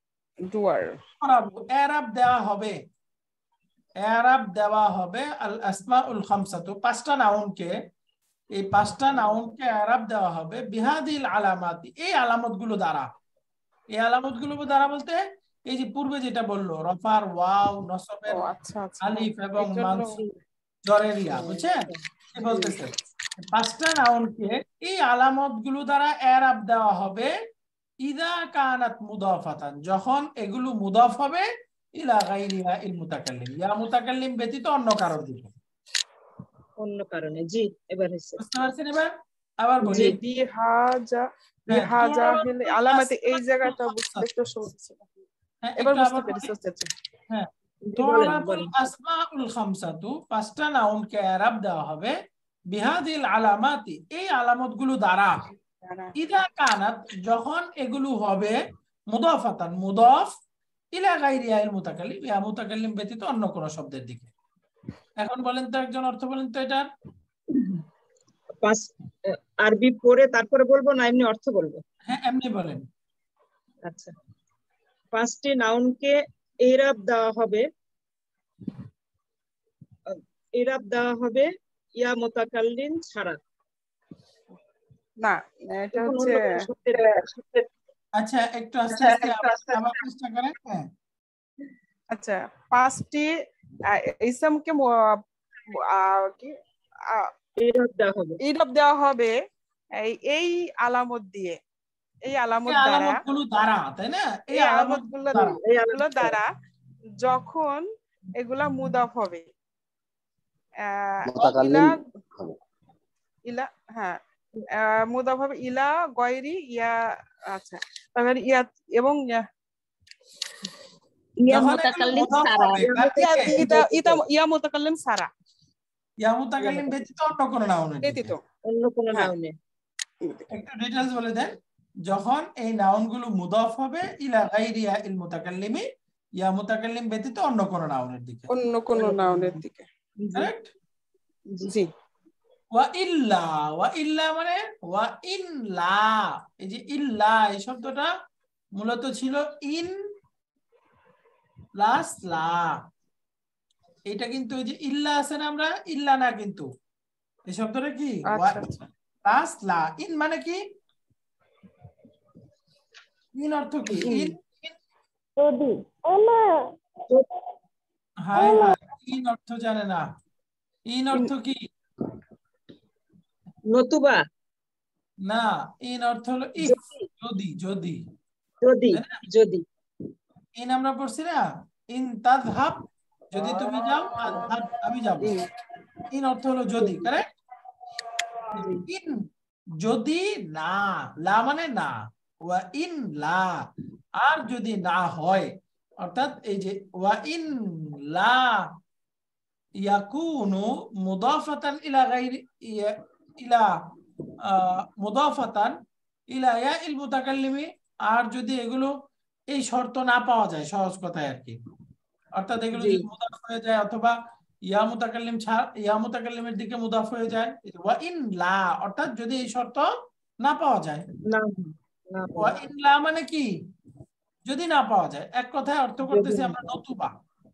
[SPEAKER 1] ইআরাব দেওয়া হবে, ইআরাব দেওয়া হবে আল আসমাউল খামসাতু, পাঁচটা নাউনকে, এই পাঁচটা নাউনকে ইআরাব দেওয়া হবে বিহাদিল আলামাতি, এই আলামতগুলো দ্বারা। এই আলামতগুলো দ্বারা বলতে এই যে পূর্বে যেটা বললো, রফার ওয়াও, নসবের আলিফ এবং মানসুব, জরের ইয়া, বুঝছেন? কি বলতেছে? পাঁচটা নাউনকে এই আলামতগুলো দ্বারা ইআরাব দেওয়া হবে ইদা কানাত মুদাফাতান, যখন এগুলো মুদাফ হবে ইলা গাইরি ইল মুতাকাল্লিম, ইয়া মুতাকাল্লিম ব্যতীত অন্য কারোর দিকে।
[SPEAKER 3] অন্য কারণে, জি এবার হয়েছে।
[SPEAKER 1] বুঝতে পারছেন? এবার আবার বলি,
[SPEAKER 3] জি।
[SPEAKER 2] বিহাজা
[SPEAKER 1] হ্যাঁ,
[SPEAKER 2] বিহাজা হলে আলামতে এই
[SPEAKER 1] তুরাবুল
[SPEAKER 2] জায়গাটা বুঝতে
[SPEAKER 1] খামসাতু।
[SPEAKER 2] একটু সমস্যা ছিল।
[SPEAKER 1] হ্যাঁ,
[SPEAKER 2] এবার
[SPEAKER 1] একটু
[SPEAKER 2] বুঝতে
[SPEAKER 1] আবার
[SPEAKER 2] পেরেছি
[SPEAKER 1] বলি।
[SPEAKER 2] আচ্ছা।
[SPEAKER 1] হ্যাঁ,
[SPEAKER 3] জি, বলেন
[SPEAKER 1] তুরাবুল
[SPEAKER 3] বলেন।
[SPEAKER 1] আসমাউল খামসাতু, পাঁচটা নাউনকে ইরাব দেওয়া হবে বিহাদিল আলামাতি, এই আলামতগুলো দ্বারা। ইদা কানাত, যখন এগুলো হবে মুদাফাতান, মুদাফ ইলা গাইরি ইল মুতাকাল্লিম, ইয়া মুতাকাল্লিম ব্যতীত অন্য কোন শব্দের দিকে। এখন বলেন তো, একজন অর্থ বলেন তো এটার।
[SPEAKER 3] পাঁচ আরবি পড়ে তারপরে বলবো না এমনি অর্থ বলবো?
[SPEAKER 1] হ্যাঁ, এমনি বলেন।
[SPEAKER 3] আচ্ছা, পাঁচটি নাউনকে ইরাব দেওয়া হবে, ইরাব দেওয়া হবে ইয়া মুতাকাল্লিম ছাড়া।
[SPEAKER 2] না, এটা
[SPEAKER 3] তখন
[SPEAKER 2] হচ্ছে
[SPEAKER 3] অন্য কোনো শব্দের
[SPEAKER 1] আচ্ছা, একটু আস্তে আস্তে আবার চেষ্টা করেন। হ্যাঁ,
[SPEAKER 2] আচ্ছা, পাঁচটি ইসমকে কি
[SPEAKER 3] ইরাব দেওয়া হবে।
[SPEAKER 2] ইরাব দেওয়া হবে এই আলামত দিয়ে, এই আলামত
[SPEAKER 1] এই
[SPEAKER 2] দ্বারা,
[SPEAKER 1] আলামতগুলো দ্বারা, তাই না? এই
[SPEAKER 2] এই আলামত
[SPEAKER 1] আলামতগুলো দ্বারা।
[SPEAKER 3] এই আলামত
[SPEAKER 2] দ্বারা যখন এগুলা মুদাফ হবে ইলা, ইলা, হ্যাঁ, মুদাফ হবে ইলা গয়রি ইয়া। আচ্ছা, তারপরে ইয়া এবং
[SPEAKER 3] ইয়া
[SPEAKER 1] যখন এগুলো
[SPEAKER 3] মুতাকাল্লিম
[SPEAKER 1] মুদাফ
[SPEAKER 3] ছাড়া,
[SPEAKER 1] হবে কার দিকে?
[SPEAKER 2] ইয়া মুতাকাল্লিম সারা
[SPEAKER 1] ইয়া মুতাকাল্লিম ব্যতীত অন্য কোন নাউনের দিকে।
[SPEAKER 2] ব্যতীত।
[SPEAKER 3] অন্য কোনো
[SPEAKER 2] হ্যাঁ,
[SPEAKER 3] নাউনে।
[SPEAKER 1] একটু ডিটেইলস বলে দেন। যখন এই নাউনগুলো মুদাফ হবে ইলা গাইরি ইল মুতাকাল্লিমি, ইয়া মুতাকাল্লিম ব্যতীত অন্য কোন নাউনের দিকে।
[SPEAKER 2] অন্য কোন নাউনের দিকে।
[SPEAKER 1] কারেক্ট?
[SPEAKER 2] জি।
[SPEAKER 1] ওয়া ইল্লা, ওয়া ইল্লা মানে ওয়া ইন লা, এই যে ইল্লা এই শব্দটা মূলত ছিল ইন প্লাস লা। এটা কিন্তু এই যে ইল্লা আছে না, আমরা ইল্লা না, কিন্তু এই শব্দটা কি ওয়া
[SPEAKER 2] আচ্ছা,
[SPEAKER 1] প্লাস লা। ইন মানে কি? ইন অর্থ কি? ইন,
[SPEAKER 3] যদি
[SPEAKER 1] হাই হাই, ইন অর্থ জানে না। ইন অর্থ কি?
[SPEAKER 3] নতুবা,
[SPEAKER 1] না, ইন অর্থ হলো ইফ, যদি, যদি,
[SPEAKER 3] যদি,
[SPEAKER 1] তাই না?
[SPEAKER 3] যদি।
[SPEAKER 1] ইন আমরা পড়ছি না, ইন তাযহাব, যদি তুমি যাও, আযহাব আমি যাব। ইন অর্থ হলো যদি, কারেক্ট? ইন যদি না, লা মানে না, ওয়া ইন লা, আর যদি না হয়, অর্থাৎ এই যে ওয়া ইন লা ইয়াকুনু মুদাফাতান ইলা গায়রি ইলা মুদাফাতান ইলা ইয়া ইল মুতাকাল্লিমি, আর যদি এগুলো এই শর্ত না পাওয়া যায়, সহজ কথায় আর কি, অর্থাৎ এগুলো
[SPEAKER 3] জি।
[SPEAKER 1] যদি মুদাফ হয়ে যায় অথবা ইয়া মুতাকাল্লিম ছাড়া ইয়া মুতাকাল্লিমের দিকে মুদাফ হয়ে যায়, ওয়া ইন লা অর্থাৎ যদি এই শর্ত না পাওয়া যায়।
[SPEAKER 3] না, না,
[SPEAKER 1] ওয়া ইন লা মানে কি? যদি না পাওয়া যায়। এক কথায় অর্থ করতেছি আমরা নতুবা,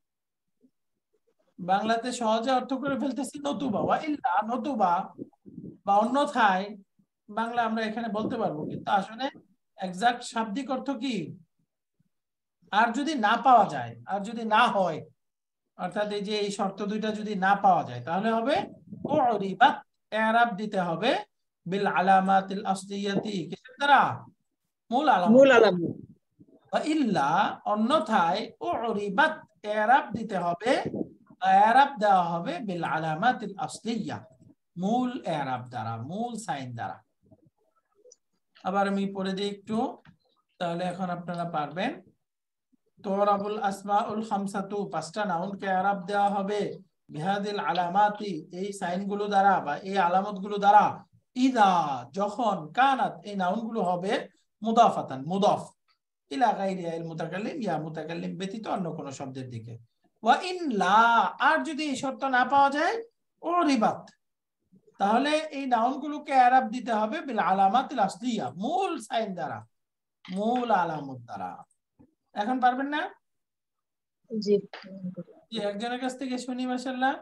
[SPEAKER 1] বাংলাতে সহজে অর্থ করে ফেলতেছি নতুবা, ওয়া ইল্লা নতুবা বা অন্যথায়, বাংলা আমরা এখানে বলতে পারবো, কিন্তু আসলে এক্সাক্ট শাব্দিক অর্থ কি? আর যদি না পাওয়া যায়, আর যদি না হয়, অর্থাৎ এই যে এই শর্ত দুইটা যদি না পাওয়া যায়, তাহলে হবে উরিবাত, ইরাব দিতে হবে বিল আলামাতিল আসলিয়াতি, কিসের দ্বারা? মূল আলামত।
[SPEAKER 3] মূল আলামত।
[SPEAKER 1] ওয়া ইল্লা অন্যথায় উরিবাত, ইরাব দিতে হবে, ইরাব দেওয়া হবে বিল আলামাতিল আসলিয়া, মূল ইরাব দ্বারা, মূল সাইন দ্বারা। আবার আমি পড়ে দিই একটু, তাহলে এখন আপনারা পারবেন। তুরাবুল আসমাউল খামসাতু, পাঁচটা নাউনকে ইরাব দেওয়া হবে বিহাদিল আলামাতি, এই সাইনগুলো দ্বারা বা এই আলামতগুলো দ্বারা। ইদা যখন, কানাত এই নাউনগুলো হবে মুদাফাতান, মুদাফ ইলা গায়রি ইল মুতাকাল্লিম, ইয়া মুতাকাল্লিম ব্যতীত অন্য কোন শব্দের দিকে। ওয়া ইন লা, আর যদি এই শর্ত না পাওয়া যায়, উরিবাত, তাহলে এই নাউনগুলোকে ইরাব দিতে হবে বিল আলামাতিল আসলিয়া, মূল সাইন দ্বারা, মূল আলামত দ্বারা। এখন পারবেন না?
[SPEAKER 3] জি।
[SPEAKER 1] একজনের কাছ থেকে শুনি, মাশাআল্লাহ।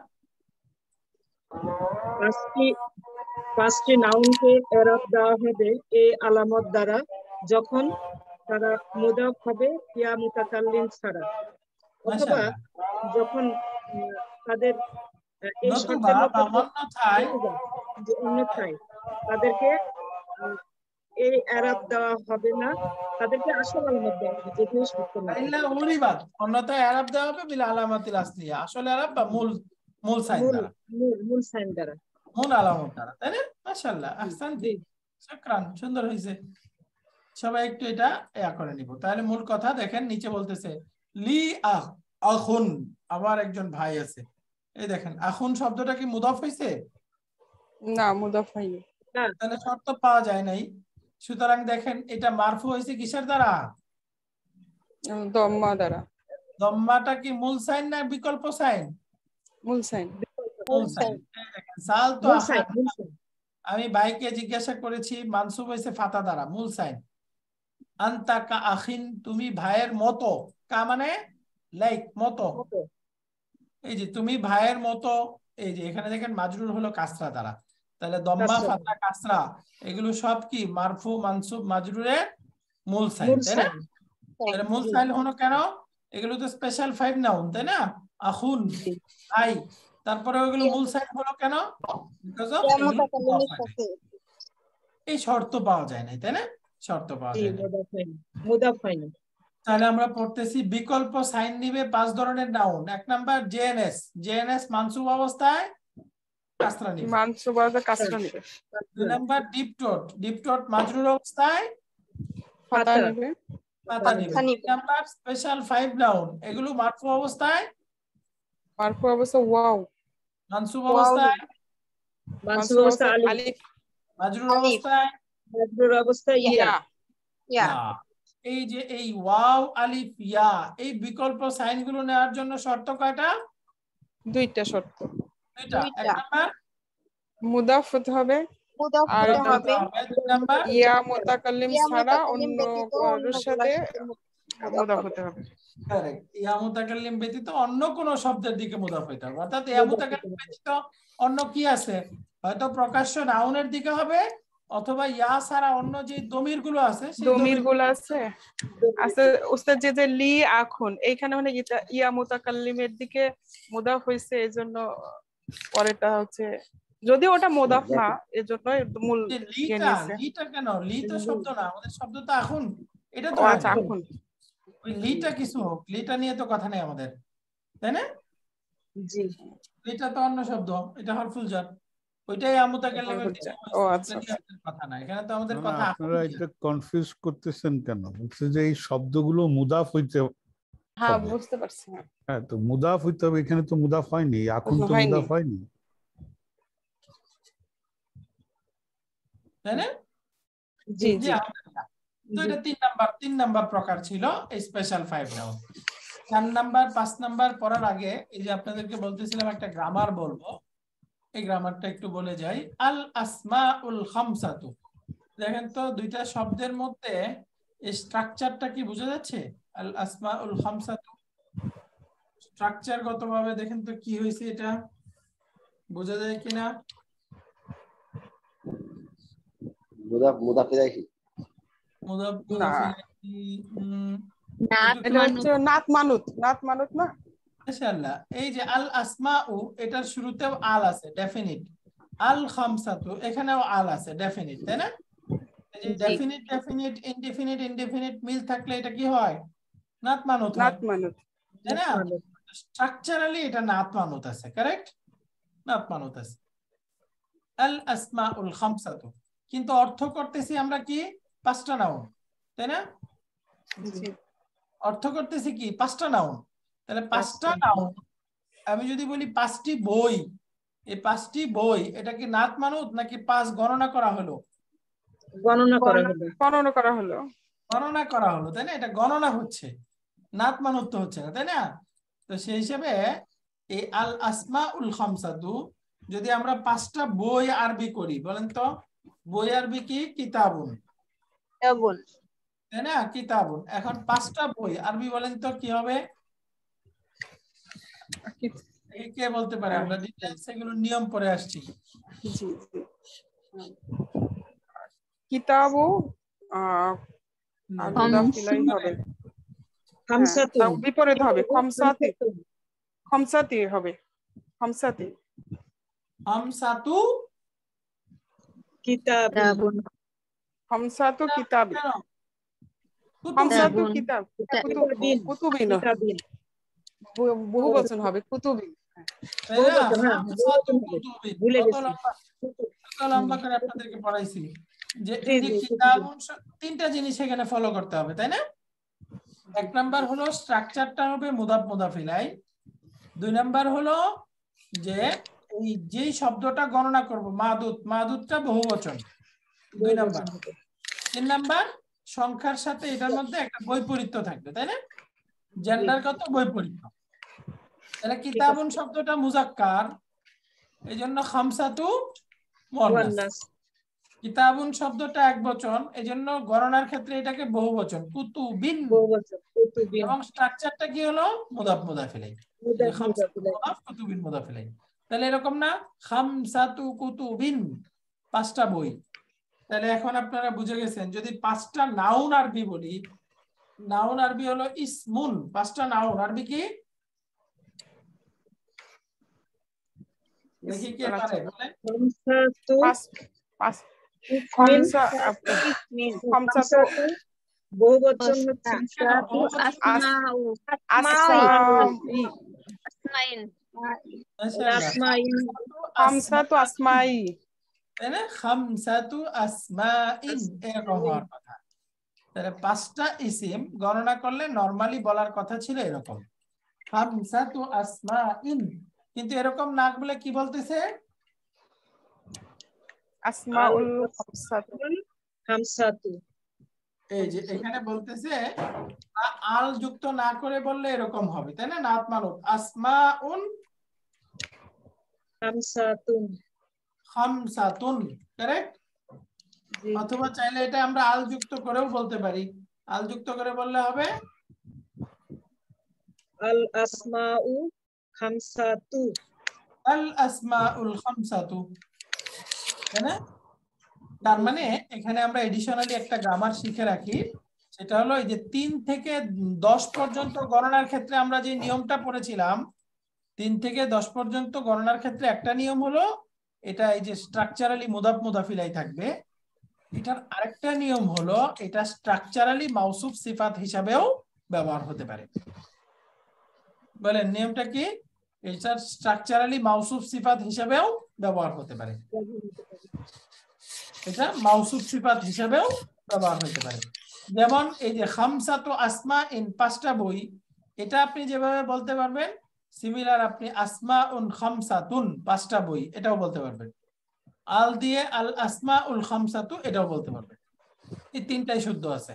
[SPEAKER 3] পাঁচটি নাউনকে ইরাব দেওয়া হবে এই আলামত দ্বারা যখন তারা মুদাফ হবে ইয়া মুতাকাল্লিম ছাড়া, অথবা
[SPEAKER 1] মাশাআল্লাহ।
[SPEAKER 3] যখন তাদের এই
[SPEAKER 1] নতুবা
[SPEAKER 3] শর্তের মধ্যে
[SPEAKER 1] বা অন্যথায়,
[SPEAKER 3] অন্যথায় তাদেরকে এই এরাব দেওয়া হবে না, তাদেরকে আসল আলামত দেওয়া হবে যেটাই সত্য না।
[SPEAKER 1] ইল্লা উরিবাদ অন্যথায় আরব দেওয়া হবে বিল আলামাতিল আসলিয়া, আসলে আরব বা মূল মূল সাইন
[SPEAKER 3] মূল
[SPEAKER 1] দ্বারা,
[SPEAKER 3] মূল সাইন দ্বারা।
[SPEAKER 1] মূল আলামত দ্বারা, তাই না? মাশাআল্লাহ, আহসানতি, শুকরান, সুন্দর হয়েছে। সবাই একটু এটা করে নিব। তাহলে মূল কথা দেখেন, নিচে বলতেছে লি আখুন, আমার একজন ভাই আছে। এই দেখেন আখুন শব্দটা কি মুদাফ হয়েছে?
[SPEAKER 2] না, মুদাফ হয়নি।
[SPEAKER 1] তাহলে শর্ত পাওয়া যায় নাই। সুতরাং দেখেন এটা মারফু হয়েছে কিসের দ্বারা?
[SPEAKER 2] দম্মা দ্বারা।
[SPEAKER 1] দম্মাটা কি মূল সাইন না বিকল্প সাইন?
[SPEAKER 2] মূল সাইন।
[SPEAKER 1] মূল সাইন। সাল তো
[SPEAKER 3] মূল সাইন, মূল সাইন।
[SPEAKER 1] আমি ভাইকে জিজ্ঞাসা করেছি, মানসুব হয়েছে ফাতা দ্বারা, মূল সাইন। আনতা কা আখিন, তুমি ভাইয়ের মতো, কা মানে লাইক, মতো। এই যে তুমি ভাইয়ের মতো, এই যে এখানে দেখেন মাজরুর হলো কাসরা দ্বারা, তাহলে দম্মা ফাতা কাসরা এগুলো সব কি মারফু মানসুব মাজরুরের মূল সাইন, তাই না? তাহলে মূল সাইন হলো কেন? এগুলো তো স্পেশাল 5 নাউন, তাই না? আখুন, ভাই, তারপরে ওইগুলো মূল সাইন হলো কেন? বিকজ অফ এই শর্ত পাওয়া যায় না, তাই না? শর্ত পাওয়া যায় না।
[SPEAKER 3] মুদাফ হয়নি।
[SPEAKER 1] তাহলে আমরা পড়তেছি বিকল্প সাইন নিবে 5 ধরনের নাউন। 1 নাম্বার জেএনএস, জেএনএস মানসুব অবস্থায় কাসরা নিবে,
[SPEAKER 2] মানসুব অবস্থায় কাসরা নিবে।
[SPEAKER 1] 2 নাম্বার ডিপটোট, ডিপটোট মাজরুর অবস্থায়
[SPEAKER 2] ফাতা নিবে,
[SPEAKER 1] ফাতা নিবে। 3 নাম্বার স্পেশাল 5 নাউন, এগুলো মারফু অবস্থায়,
[SPEAKER 2] মারফু অবস্থায় ওয়াও,
[SPEAKER 1] মানসুব অবস্থায়
[SPEAKER 3] মানসুব অবস্থায় আলিফ,
[SPEAKER 1] মাজরুর অবস্থায়
[SPEAKER 3] মাজরুর অবস্থায় ইয়া।
[SPEAKER 1] ইয়া। এই যে এই ওয়াও আলিফ ইয়া, এই বিকল্প সাইন গুলো নেওয়ার জন্য শর্ত কয়টা?
[SPEAKER 2] 2টা শর্ত।
[SPEAKER 1] 2টা। 1 নাম্বার
[SPEAKER 2] মুদাফ হতে হবে, আর
[SPEAKER 1] 2 নাম্বার
[SPEAKER 2] ইয়া মুতাকাল্লিম ছাড়া অন্য এর সাথে মুদাফ হতে হবে।
[SPEAKER 1] কারেক্ট, ইয়া মুতাকাল্লিম ব্যতীত অন্য কোন শব্দের দিকে মুদাফ হইতে হবে। অর্থাৎ ইয়া মুতাকাল্লিম ব্যতীত অন্য কি আছে? হয়তো প্রকাশ্য নাউনের দিকে হবে, অথবা ইয়া ছাড়া অন্য যে দমির গুলো আছে সেই
[SPEAKER 2] দমির গুলো আছে উস্তাদ, যে লি আখুন, এইখানে মানে ইয়া মুতাকাল্লিমের দিকে মুদাফ হইছে, এজন্য পরেরটা হচ্ছে, যদি ওটা মুদাফ না, এজন্য মূল
[SPEAKER 1] লিটা কেন? লি তো শব্দ না, আমাদের শব্দ তো আখুন, এটা তো
[SPEAKER 2] আখুন।
[SPEAKER 1] ওই লিটা কিছু হোক, লিটা নিয়ে তো কথা নেই আমাদের, তাই না?
[SPEAKER 3] জি,
[SPEAKER 1] লিটা তো অন্য শব্দ, এটা হরফুল জার, ওইটাই মুতাকাল্লিমের কথা না। এখানে তো আমাদের কথা
[SPEAKER 4] আপনারা এটা কনফিউজ করতেছেন কেন? বলছে যে এই শব্দগুলো মুদাফ হইতে,
[SPEAKER 2] হ্যাঁ বুঝতে পারছি।
[SPEAKER 4] হ্যাঁ তো মুদাফ হইতে হবে, এখানে তো মুদাফ হয়নি, এখন তো মুদাফ হয়নি,
[SPEAKER 1] তাই না?
[SPEAKER 2] জি জি।
[SPEAKER 1] তো এটা 3 নাম্বার প্রকার ছিল এই স্পেশাল 5 নাউন। 4 নাম্বার 5 নাম্বার পড়ার আগে এই যে আপনাদেরকে বলতেছিলাম একটা গ্রামার বলবো, এই গ্রামারটা একটু বলে যাই। আল আসমাউল খামসাতু, দেখেন তো 2টা শব্দের মধ্যে এই স্ট্রাকচারটা কি বোঝা যাচ্ছে? আল আসমাউল খামসাতু স্ট্রাকচারগতভাবে দেখেন তো কি হয়েছে, এটা বোঝা যায় কিনা?
[SPEAKER 5] মুদাফ মুদাফ ইলাইহি,
[SPEAKER 1] মুদাফ
[SPEAKER 2] নাত মানুত না।
[SPEAKER 1] মাশাআল্লাহ। এই যে আল আসমাউ, এটার শুরুতেও আল আছে ডেফিনিট, আল খামসাতু এখানেও আল আছে ডেফিনিট, তাই না? এই যে ডেফিনিট ডেফিনিট ইনডেফিনিট ইনডেফিনিট মিল থাকলে এটা কি হয়? নাত মানুত হয়, তাই না? স্ট্রাকচারালি এটা নাত মানুত আছে, কারেক্ট, নাত মানুত আছে। আল আসমাউল খামসাতু, কিন্তু অর্থ করতেছি আমরা কি 5টা নাউন, তাই না? অর্থ করতেছি কি 5টা নাউন। তাহলে 5টা নাউন, আমি যদি বলি 5টি বই, এই 5টি বই, এটা কি নাত মানুত নাকি 5 গণনা করা হলো?
[SPEAKER 3] গণনা করা হলো,
[SPEAKER 1] তাই না? এটা গণনা হচ্ছে, নাত মানুত তো হচ্ছে না, তাই না? তো সেই হিসেবে এই আল আসমাউল খামসাতু যদি আমরা 5টা বই আরবি করি, বলেন তো বই আরবি কি? কিতাবুন, তাই না? কিতাবুন। এখন 5টা বই আরবি বলেন তো কি হবে? কে বলতে পারে? আমরা ডিটেইলস এগুলো নিয়ম পড়ে আসছি।
[SPEAKER 2] জি জি। কিতাবু হবে, খামসাতুন বিপরীত হবে, খামসাতি হবে, খামসাতু
[SPEAKER 3] কিতাবুন,
[SPEAKER 2] খামসাতু কিতাবি,
[SPEAKER 1] কেন?
[SPEAKER 2] খামসাতু কিতাব,
[SPEAKER 3] কিতাবিন,
[SPEAKER 2] কুতুবিন
[SPEAKER 3] কিতাবিন।
[SPEAKER 2] বহু বচন হবে, কুতুবিন।
[SPEAKER 1] তাই
[SPEAKER 3] বহু
[SPEAKER 1] না?
[SPEAKER 3] বচন, হ্যাঁ,
[SPEAKER 1] খামসাতু
[SPEAKER 3] বহু বচন হবে।
[SPEAKER 1] কুতুবিন।
[SPEAKER 3] ভুলে
[SPEAKER 1] কত
[SPEAKER 3] গেছি।
[SPEAKER 1] লম্বা করে আপনাদেরকে পড়াইছি যে
[SPEAKER 3] জি,
[SPEAKER 1] এই যে
[SPEAKER 3] জি,
[SPEAKER 1] কিতাবুন, তিনটা জিনিস এখানে ফলো করতে হবে, তাই না? এক নাম্বার হলো স্ট্রাকচারটা হবে মুদাফ মুদাফ ইলাই। দুই নাম্বার হলো যে এই যেই শব্দটা গণনা করব মাদুদ, মাদুদটা বহুবচন, দুই
[SPEAKER 3] বহু
[SPEAKER 1] নাম্বার।
[SPEAKER 3] বচন হবে।
[SPEAKER 1] তিন নাম্বার সংখ্যার সাথে এটার মধ্যে একটা বৈপরীত্য থাকবে, তাই না? জেন্ডার কত, বৈপরীত্য। তাহলে কিতাবুন শব্দটা মুজাক্কার, এই জন্য খামসাতু মুয়ান্নাস।
[SPEAKER 3] মুয়ান্নাস,
[SPEAKER 1] কিতাবুন শব্দটা একবচন, এই জন্য গণনার ক্ষেত্রে এটাকে বহুবচন, কুতুবিন।
[SPEAKER 3] বহু বচন, কুতুবিন,
[SPEAKER 1] এবং স্ট্রাকচারটা কি হলো, মুদাফ মুদাফ ইলাইহি। এই যে
[SPEAKER 3] মুদাফ
[SPEAKER 1] খামসাতু
[SPEAKER 3] মুদাফ
[SPEAKER 1] মুদাফ, কুতুবিন মুদাফ ইলাইহি। তাহলে এরকম না, খামসাতু কুতুবিন, 5টা বই। তাহলে এখন আপনারা বুঝে গেছেন, যদি 5টা নাউন আরবি বলি, নাউন আরবি হলো ইসমুন। 5টা নাউন আরবি কি? দেখি কে পারে বলে।
[SPEAKER 3] খামসাতু, ইসমিন,
[SPEAKER 2] খামসাতু
[SPEAKER 3] খামসাতু, বহু বচন হচ্ছে
[SPEAKER 2] আসমাই,
[SPEAKER 3] আসমাইন,
[SPEAKER 2] খামসাতু আসমাই।
[SPEAKER 1] তাই না? খামসাতু আসমাইন, এরকম হওয়ার কথা। তাহলে 5টা ইসিম গণনা করলে নরমালি বলার কথা ছিল এরকম, খামসাতু আসমাইন। কিন্তু এরকম না বলে কি বলতেছে,
[SPEAKER 2] আসমাউল খামসাতু।
[SPEAKER 3] খামসাতু,
[SPEAKER 1] এই যে এখানে বলতেছে আল যুক্ত না করে বললে এরকম হবে, তাই না? নাত মালুক আসমাউন
[SPEAKER 3] খামসাতুন,
[SPEAKER 1] খামসাতুন, কারেক্ট?
[SPEAKER 3] জি,
[SPEAKER 1] অথবা চাইলে এটা আমরা আল যুক্ত করেও বলতে পারি। আল যুক্ত করে বললে হবে
[SPEAKER 3] আল আসমাউ খামসাতু,
[SPEAKER 1] আল আসমাউল খামসাতু, তাই না? তার মানে এখানে আমরা এডিশনালি একটা গ্রামার শিখে রাখি, সেটা হলো এই যে 3 থেকে 10 পর্যন্ত গণনার ক্ষেত্রে আমরা যে নিয়মটা পড়েছিলাম, 3 থেকে 10 পর্যন্ত গণনার ক্ষেত্রে একটা নিয়ম হলো এটা, এই যে স্ট্রাকচারালি মুদাফ মুদাফ ইলাইহি থাকবে। এটার আরেকটা নিয়ম হলো এটা স্ট্রাকচারালি মাউসুফ সিফাত হিসাবেও ব্যবহার হতে পারে। বলেন নিয়মটা কি? এটা স্ট্রাকচারালি মাউসুফ সিফাত হিসাবেও ব্যবহার হতে পারে, এটা মাউসুফ সিফাত হিসাবেও ব্যবহার হতে পারে। যেমন এই যে খামসাতু আসমা ইন, 5টা বই, এটা আপনি যেভাবে বলতে পারবেন, সিমিলার আপনি আসমাউন খামসাতুন, 5টা বই, এটাও বলতে পারবেন। আল দিয়ে আল আসমাউল খামসাতু, এটাও বলতে পারবেন। এই 3টাই শুদ্ধ আছে।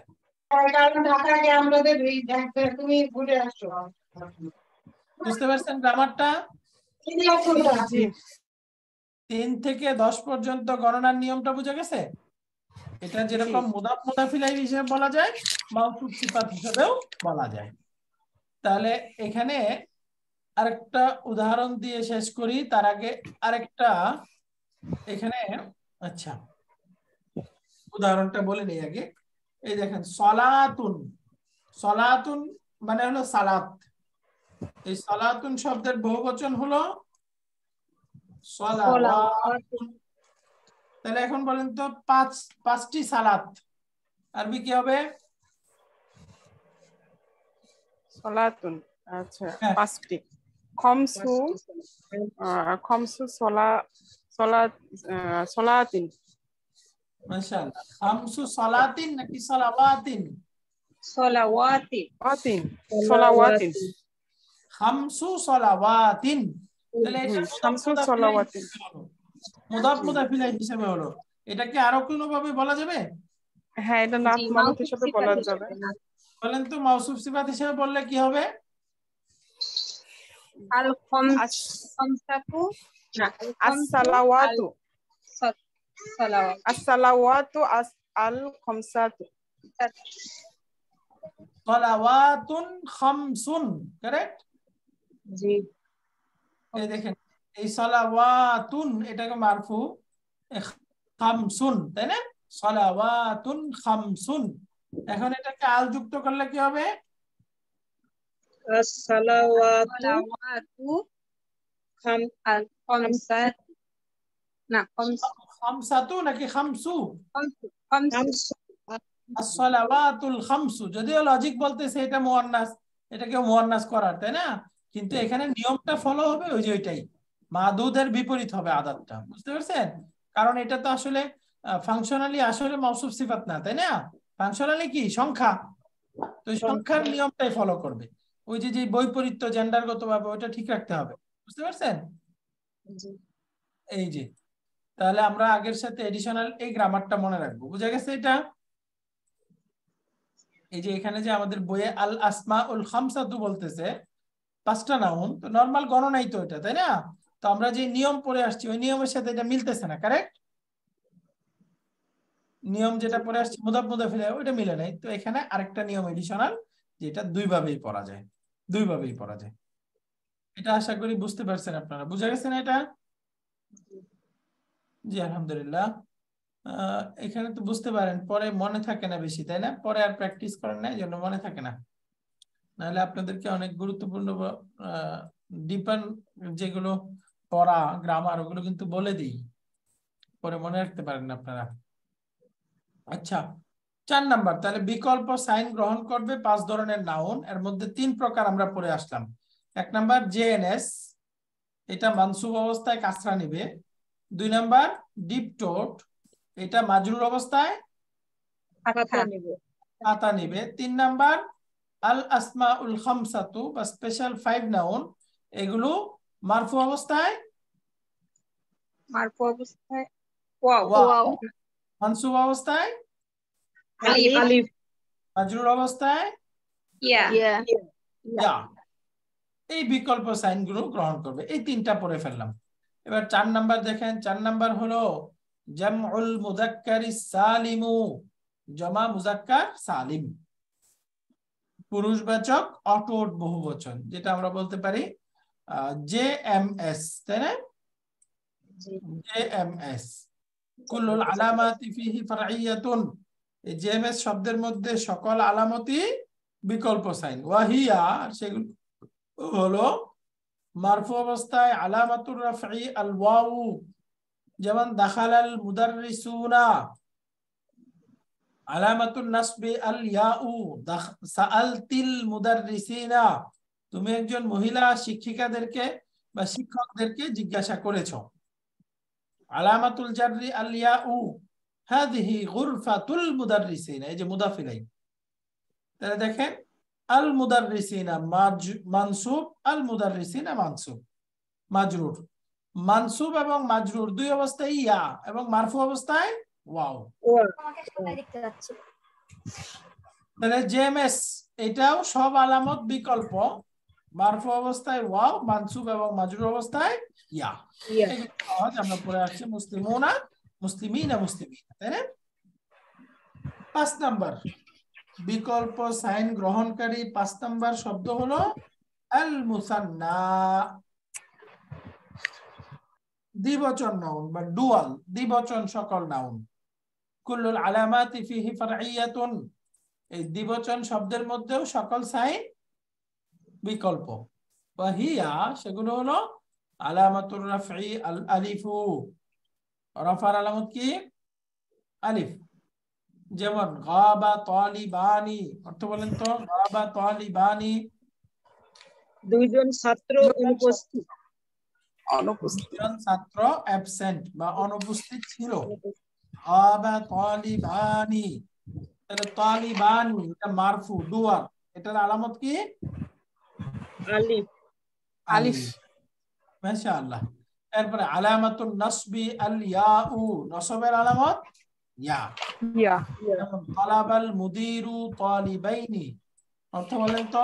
[SPEAKER 1] বুঝতে পারছেন গ্রামারটা?
[SPEAKER 2] জি
[SPEAKER 1] 3 থেকে 10 পর্যন্ত গণনার নিয়মটা বুঝে গেছে? এটা যেরকম মুদাফ মুদাফ ইলাইহি হিসেবে বলা যায়, মাউসুফ সিফাত হিসেবেও বলা যায়। তাহলে এখানে আরেকটা উদাহরণ দিয়ে শেষ করি, তার আগে আরেকটা এখানে, আচ্ছা উদাহরণটা বলে নেই আগে। এই দেখেন সলাতুন, সলাতুন মানে হলো সালাত। এই সলাতুন শব্দের বহুবচন হলো সলাওয়াতুন। তাহলে এখন বলেন তো 5টি সালাত আরবি কি হবে?
[SPEAKER 2] সলাতুন, আচ্ছা
[SPEAKER 1] হ্যাঁ,
[SPEAKER 2] 5টি। খমসু, খমসু সলাতিন।
[SPEAKER 1] মাশাআল্লাহ। খামসু সলাতিন নাকি সালাওয়াতিন?
[SPEAKER 3] সলাওয়াতি,
[SPEAKER 2] অতিন, সলাওয়াতিন।
[SPEAKER 1] খামসু সলাওয়াতিন। তাহলে এটা
[SPEAKER 2] শামসু সলাওয়াতিন।
[SPEAKER 1] মুদাফ মুদাফ ইলাইহি হিসেবে হলো। এটা কি আরো কোনো ভাবে বলা যাবে?
[SPEAKER 2] হ্যাঁ, এটা নাত মালুক হিসেবে বলা যাবে।
[SPEAKER 1] বলেন তো মাউসুফ সিফাত হিসেবে বললে কি হবে?
[SPEAKER 3] আল খামসাতু,
[SPEAKER 2] as-salawatu,
[SPEAKER 3] সালাওয়াত,
[SPEAKER 2] as-salawatu, আল খামসাতু।
[SPEAKER 1] সালাওয়াতুন খামসুন, কারেক্ট?
[SPEAKER 3] জি,
[SPEAKER 1] এই দেখেন এই সালাওয়াতুন এটাকে মারফু, খামসুন, তাই না? সালাওয়াতুন খামসুন। এখন এটাকে আল যুক্ত করলে কি হবে?
[SPEAKER 3] সালাওয়াতু খামসাত, না
[SPEAKER 1] খামসাতু নাকি খামসু? as-salawatul khamsu, যদিও লজিক বলতেছে এটা মুয়ান্নাস, এটাকে মুয়ান্নাস করার, তাই না? কিন্তু এখানে নিয়মটা ফলো হবে ওই যে ওইটাই, মাদুদের বিপরীত হবে আদাতটা, বুঝতে পারছেন? কারণ এটা তো আসলে ফাংশনালি আসলে মাউসুফ সিফাত না, তাই না? ফাংশনালি কি সংখ্যা, তো সংখ্যার নিয়মটাই ফলো করবে। ওই যে যে বৈপরীত্য জেন্ডারগত ভাবে ওটা ঠিক রাখতে হবে, বুঝতে পারছেন? এই যে তাহলে আমরা আগের সাথে এডিশনাল এই গ্রামারটা মনে রাখবো, বুঝা গেছে এটা? এই যে এখানে যে আমাদের বইয়ে আল আসমাউল খামসাতু বলতেছে 5টা নাউন, তো নরমাল গণনাই তো এটা, তাই না? তো আমরা যে নিয়ম পড়ে আসছি ওই নিয়মের সাথে এটা মিলতেছে না, কারেক্ট? নিয়ম যেটা পড়ে আসছি মুদাফ মুদাফ ইলাইহি ওইটা মিলে নাই, তো এখানে আরেকটা নিয়ম এডিশনাল, যেটা দুইভাবেই পড়া যায়, দুইভাবেই পড়া যায়। এটা আশা করি বুঝতে পারছেন আপনারা, বুঝা গেছে না এটা? জি আলহামদুলিল্লাহ। এখানে তো বুঝতে পারেন, পরে মনে থাকে না বেশি, তাই না? পরে আর প্র্যাকটিস করেন না, এই জন্য মনে থাকে না। নাহলে আপনাদেরকে অনেক গুরুত্বপূর্ণ ডিপেন্ড যেগুলো পড়া গ্রামার ওগুলো কিন্তু বলে দিই, পরে মনে রাখতে পারেন না আপনারা। আচ্ছা 4 নাম্বার, তাহলে বিকল্প সাইন গ্রহণ করবে 5 ধরনের নাউন, এর মধ্যে 3 প্রকার আমরা পড়ে আসলাম। 1 নাম্বার জেএনএস, এটা মানসুব অবস্থায় কাসরা নিবে। 2 নাম্বার ডিপ টোট, এটা মাজরুর অবস্থায় পাতা নিবে। 3 নাম্বার আল আসমাউল খামসাতু বা স্পেশাল 5 নাউন, এগুলো মারফু অবস্থায় ওয়াও, মানসুব অবস্থায়
[SPEAKER 3] আলিফ,
[SPEAKER 1] মাজরুর অবস্থায় ইয়া। এই বিকল্প সাইন গুলো গ্রহণ করবে। এই 3টা পড়ে ফেললাম। এবার 4 নাম্বার দেখেন, 4 নাম্বার হলো জামউল মুযাক্কারিস সালিমু, জমা মুযাক্কার সালিম, পুরুষবাচক অটোট বহুবচন, যেটা আমরা বলতে পারি জেএমএস, তাই না? জেএমএস কুল্লুল আলামাতি ফিহি ফারঈয়াতুন, এই জেএমএস শব্দের মধ্যে সকল আলামতই বিকল্প সাইন। ওয়াহিয়া, সেগুলো হলো মারফু অবস্থায় আলামাতুর রাফঈ আল ওয়াউ, যেমন দাখালাল মুদাররিসুনা। আলামাতুন নাসবি আল ইয়াউ, সাআলতিল মুদাররিসিনা, তুমি একজন মহিলা শিক্ষিকাদেরকে বা শিক্ষকদেরকে জিজ্ঞাসা করেছো। আলামাতুল জাররি আল ইয়াউ, হাদিহি গুরফাতুল মুদাররিসিনা, এই যে মুদাফ ইলাইহি। তাহলে দেখেন আল মুদাররিসিনা মানসুব, আল মুদাররিসিনা মানসুব, মাজরুর। মানসুব এবং মাজরুর দুই অবস্থায় ইয়া এবং মারফু অবস্থায় ওয়াও। তাহলে জেএমএস এটাও সব আলামত বিকল্প, মারফু অবস্থায় ওয়াও, মানসুব এবং মাজরুর অবস্থায় ইয়া। আমরা পড়ে আসছি মুসলিমুনা, মুসলিমিনা, মুসলিমিনা, তাই না? 5 নাম্বার বিকল্প সাইন গ্রহণকারী 5 নাম্বার শব্দ হলো আল মুসান্না, দ্বিবচন নাউন বা ডুয়াল, দ্বিবচন সকল নাউন। কুল্লুল আলামাতি ফিহি ফারঈয়াতুন, এই দ্বিবচন শব্দের মধ্যেও সকল সাইন বিকল্প। ওয়াহিয়া, সেগুলো হলো আলামাতুর রাফঈ আল আলিফু, রাফার আলামত কি? আলিফ। যেমন গাবা তালিবানি, অর্থ বলেন তো, গাবা তালিবানি,
[SPEAKER 3] দুইজন ছাত্র অনুপস্থিত,
[SPEAKER 1] দুজন ছাত্র অ্যাবসেন্ট বা অনুপস্থিত ছিল। গাবা তালিবানি, তাহলে তালিবানি এটা মারফু ডুয়ার, এটার আলামত কি?
[SPEAKER 3] আলিফ,
[SPEAKER 2] আলিফ।
[SPEAKER 1] মাশাআল্লাহ। এরপরে আলামাতুন নাসবি আল ইয়াউ, নসবের আলামত ইয়া। যেমন তালাবাল মুদিরু তালিবাইনি, অর্থ বলেন তো?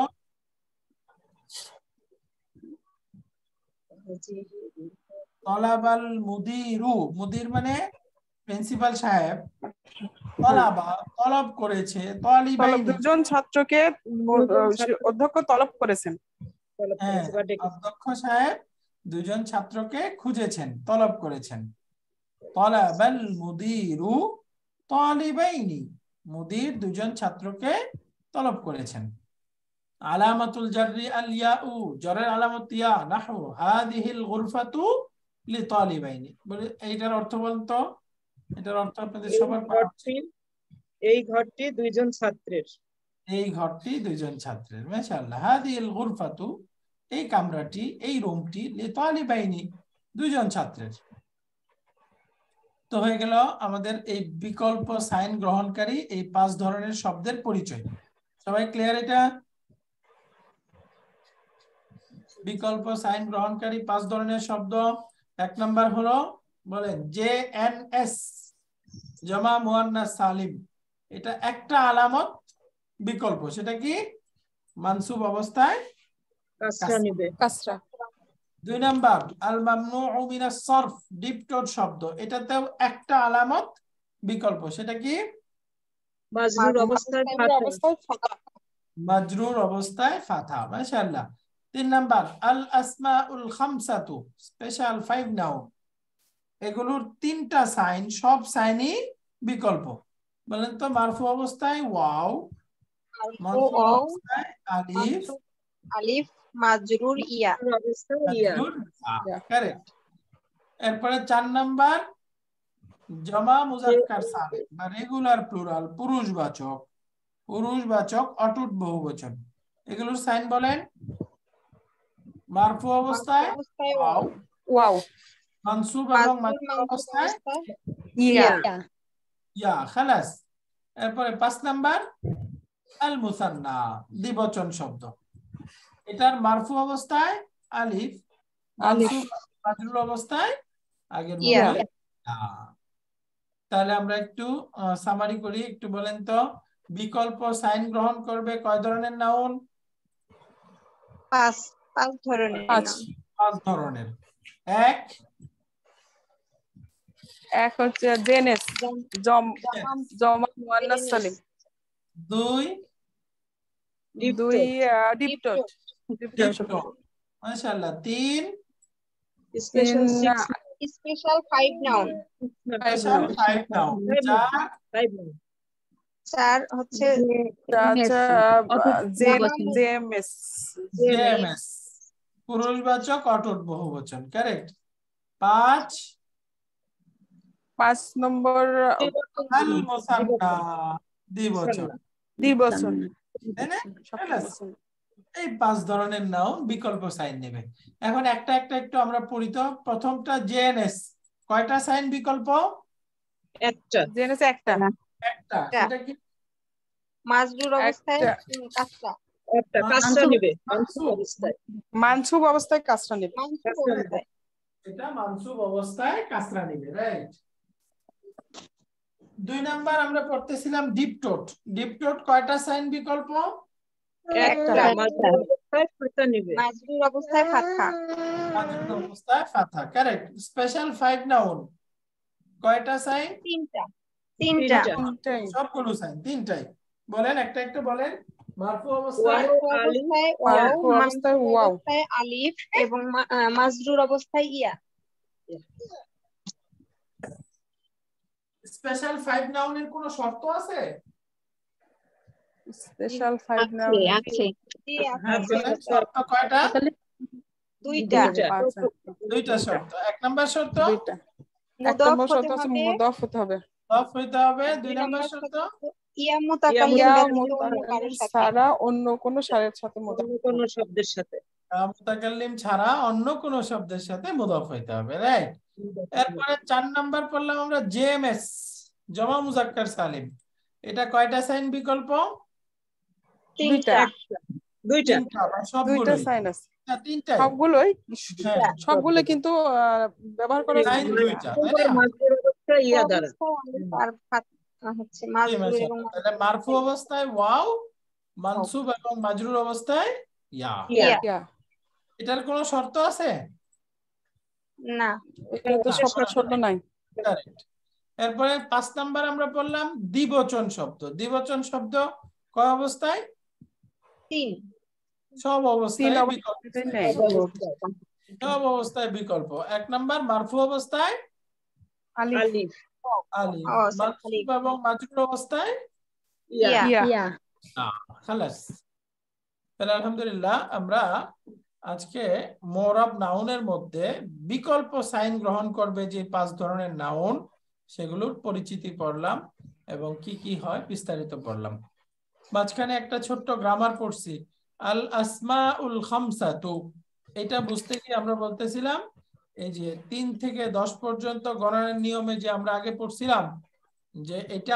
[SPEAKER 1] তালাবাল মুদিরু, মুদির মানে প্রিন্সিপাল সাহেব, তালাবা তলব করেছে, তালিবাইনি
[SPEAKER 2] দুজন ছাত্রকে অধ্যক্ষ তলব করেছেন।
[SPEAKER 1] হ্যাঁ, অধ্যক্ষ সাহেব দুজন ছাত্রকে খুঁজেছেন, তলব করেছেন। তালাবাল মুদিরু তালিবাইনি, মুদির দুজন ছাত্রকে তলব করেছেন। আলামাতুল জাররি আল ইয়াউ, জরের আলামত ইয়া। নাহু হাদিহিল গুরফাতু লিতালিবাইনি, বলে এইটার অর্থ বলেন তো? এটার অর্থ আপনাদের
[SPEAKER 3] এই
[SPEAKER 1] সবার পড়া উচিত।
[SPEAKER 3] এই ঘরটি দুইজন ছাত্রের।
[SPEAKER 1] এই ঘরটি দুইজন ছাত্রের। মাশাআল্লাহ। হাদিহিল গুরফাতু, এই কামরাটি, এই রুমটি, লিতালিবাইনি, দুইজন ছাত্রের। তো হয়ে গেল আমাদের এই বিকল্প সাইন গ্রহণকারী এই 5 ধরনের শব্দের পরিচয়। সবাই ক্লিয়ার এটা? বিকল্প সাইন গ্রহণকারী 5 ধরনের শব্দ। 1 নাম্বার হলো বলেন JNS, জমা মুয়ান্নাস সালিম। এটা একটা আলামত বিকল্প, সেটা কি? মানসুব অবস্থায়
[SPEAKER 3] কাসরা নিবে।
[SPEAKER 2] কাসরা।
[SPEAKER 1] 2 নাম্বার আল মামনুউ মিনাস সরফ, ডিপটোট শব্দ, এটাতেও একটা আলামত বিকল্প, সেটা কি?
[SPEAKER 3] মাজরুর অবস্থায় ফাতহা।
[SPEAKER 1] মাজরুর অবস্থায় ফাথা। মাশাআল্লাহ। 3 নাম্বার আল আসমাউল খামসাতু, স্পেশাল 5 নাউন, এগুলোর 3টা সাইন, সব সাইনই বিকল্প। বলেন তো? মারফু অবস্থায় ওয়াও, মানসুব অবস্থায় আলিফ,
[SPEAKER 6] আলিফ, মাজরুর ইয়া।
[SPEAKER 3] অবস্থায় ইয়া।
[SPEAKER 1] মাজরুর ইয়া। কারেক্ট। এরপরে 4 নাম্বার জমা মুজাক্কার সালিম বা রেগুলার প্লুরাল, পুরুষবাচক, পুরুষবাচক অটুট বহুবচন, এগুলোর সাইন বলেন। মারফু অবস্থায় ওয়াও,
[SPEAKER 2] ওয়াও,
[SPEAKER 1] মানসুব এবং মাজরুর অবস্থায়
[SPEAKER 2] ইয়া।
[SPEAKER 1] ইয়া। খালাস। এরপরে 5 নাম্বার আল মুসান্না, দ্বিবচন শব্দ, এটার মারফু অবস্থায় আলিফ, মানসুব মাজরুর অবস্থায় আগের মতো
[SPEAKER 2] ইয়া।
[SPEAKER 1] ইয়া। তাহলে আমরা একটু সামারি করি। একটু বলেন তো, বিকল্প সাইন গ্রহণ করবে কয় ধরনের নাউন?
[SPEAKER 6] 5 ধরনের।
[SPEAKER 1] 5 ধরনের।
[SPEAKER 2] এক হচ্ছে জেনেস, জমা মুয়ান্নাস সালিম।
[SPEAKER 1] 2
[SPEAKER 2] 2 ডিপটোট।
[SPEAKER 1] মাশাআল্লাহ। 3
[SPEAKER 3] special 6
[SPEAKER 6] special 5 noun.
[SPEAKER 1] Special 5 noun.
[SPEAKER 6] 4 হচ্ছে
[SPEAKER 2] জেএমএস,
[SPEAKER 1] জেএমএস, পুরুষবাচক অটুট বহুবচন। কারেক্ট। 5
[SPEAKER 2] নম্বর
[SPEAKER 1] আল মুসান্না, দ্বিবচন।
[SPEAKER 2] দ্বিবচন।
[SPEAKER 1] তাই না? এই 5 ধরনের নাউন বিকল্প সাইন নেবে। এখন একটা একটা একটু আমরা পড়ি তো। প্রথমটা জেএনএস, কয়টা সাইন বিকল্প?
[SPEAKER 3] একটা।
[SPEAKER 2] জেনেস একটা।
[SPEAKER 1] সেটা কি?
[SPEAKER 6] মাজরুর অবস্থায় কাসরা।
[SPEAKER 3] একটা কাসরা নিবে। মানসুব অবস্থায়।
[SPEAKER 2] মানসুব অবস্থায় কাসরা নেবে।
[SPEAKER 6] মানসুব অবস্থায়।
[SPEAKER 1] এটা মানসুব অবস্থায় কাসরা নিবে। রাইট। 2 নাম্বার আমরা পড়তেছিলাম ডিপটোট। ডিপটোট কয়টা সাইন বিকল্প?
[SPEAKER 3] একটা। মাজরুর অবস্থায় ফাতহা নিবে।
[SPEAKER 6] মাজরুর অবস্থায় ফাতহা।
[SPEAKER 1] মাজরুর অবস্থায় ফাতহা। কারেক্ট। স্পেশাল 5 নাউন কয়টা সাইন?
[SPEAKER 6] 3টা।
[SPEAKER 1] সবগুলো সাইন 3টাই। বলেন, একটা একটা বলেন। মারফু অবস্থায়
[SPEAKER 6] ওয়াও, মানসুব অবস্থায় আলিফ এবং মাজরুর অবস্থায় ইয়া।
[SPEAKER 1] স্পেশাল 5 নাউনের কোনো শর্ত আছে?
[SPEAKER 2] স্পেশাল 5 নাউন
[SPEAKER 6] আছে।
[SPEAKER 1] শর্ত কয়টা?
[SPEAKER 6] 2টা।
[SPEAKER 1] 2টা শর্ত। 1 নাম্বার শর্ত
[SPEAKER 2] এক নম্বর শর্ত হচ্ছে মুদাফ হতে হবে।
[SPEAKER 1] মুদাফ হইতে হবে। 2 নাম্বার শর্ত
[SPEAKER 6] ইয়া মুতাকাল্লিম
[SPEAKER 2] ছাড়া অন্য কোন সারের সাথে মুদাফ,
[SPEAKER 3] কোন শব্দের সাথে।
[SPEAKER 1] মুতাকাল্লিম ছাড়া অন্য কোন শব্দের সাথে মুদাফ হইতে হবে। রাইট। এরপরে 4 নাম্বার পড়লাম আমরা জেএমএস, জমা মুজাক্কার সালিম, এটা কয়টা সাইন বিকল্প?
[SPEAKER 2] 2টা।
[SPEAKER 3] 2টা
[SPEAKER 2] সাইন আছে।
[SPEAKER 1] 3টাই।
[SPEAKER 2] সবগুলো কিন্তু ব্যবহার করা
[SPEAKER 1] সাইন 2টা, তাই না?
[SPEAKER 3] মাজরুর অবস্থায় ইয়া দ্বারা।
[SPEAKER 6] হচ্ছে মাজরুর এবং
[SPEAKER 1] তাহলে মারফু অবস্থায় ওয়াও, মানসুব এবং মাজরুর অবস্থায় ইয়া। এটার কোনো শর্ত আছে?
[SPEAKER 6] না,
[SPEAKER 2] এটা তো শর্ত নাই।
[SPEAKER 1] কারেক্ট। এরপরে 5 নাম্বার আমরা পড়লাম দ্বিবচন শব্দ। দ্বিবচন শব্দ কয় অবস্থায়?
[SPEAKER 6] 3।
[SPEAKER 1] সব অবস্থায় বিকল্প।
[SPEAKER 2] নেই।
[SPEAKER 1] সব অবস্থায় বিকল্প। 1 নাম্বার মারফু অবস্থায়
[SPEAKER 3] আলিফ।
[SPEAKER 1] আলিফ, মানসুব এবং মাজরুর অবস্থায়
[SPEAKER 6] ইয়া।
[SPEAKER 1] খালাস। তাহলে আলহামদুলিল্লাহ আমরা আজকে মুরাব নাউনের মধ্যে বিকল্প সাইন গ্রহণ করবে যে 5 ধরনের নাউন, সেগুলোর পরিচিতি পড়লাম এবং কি কি হয় বিস্তারিত পড়লাম। মাঝখানে একটা ছোট্ট গ্রামার পড়ছি, আল আসমাউল খামসাতু। এটা বুঝতে গিয়ে আমরা বলতেছিলাম এই যে 3 থেকে 10 পর্যন্ত গণনার নিয়মে যে আমরা আগে পড়ছিলাম যে এটা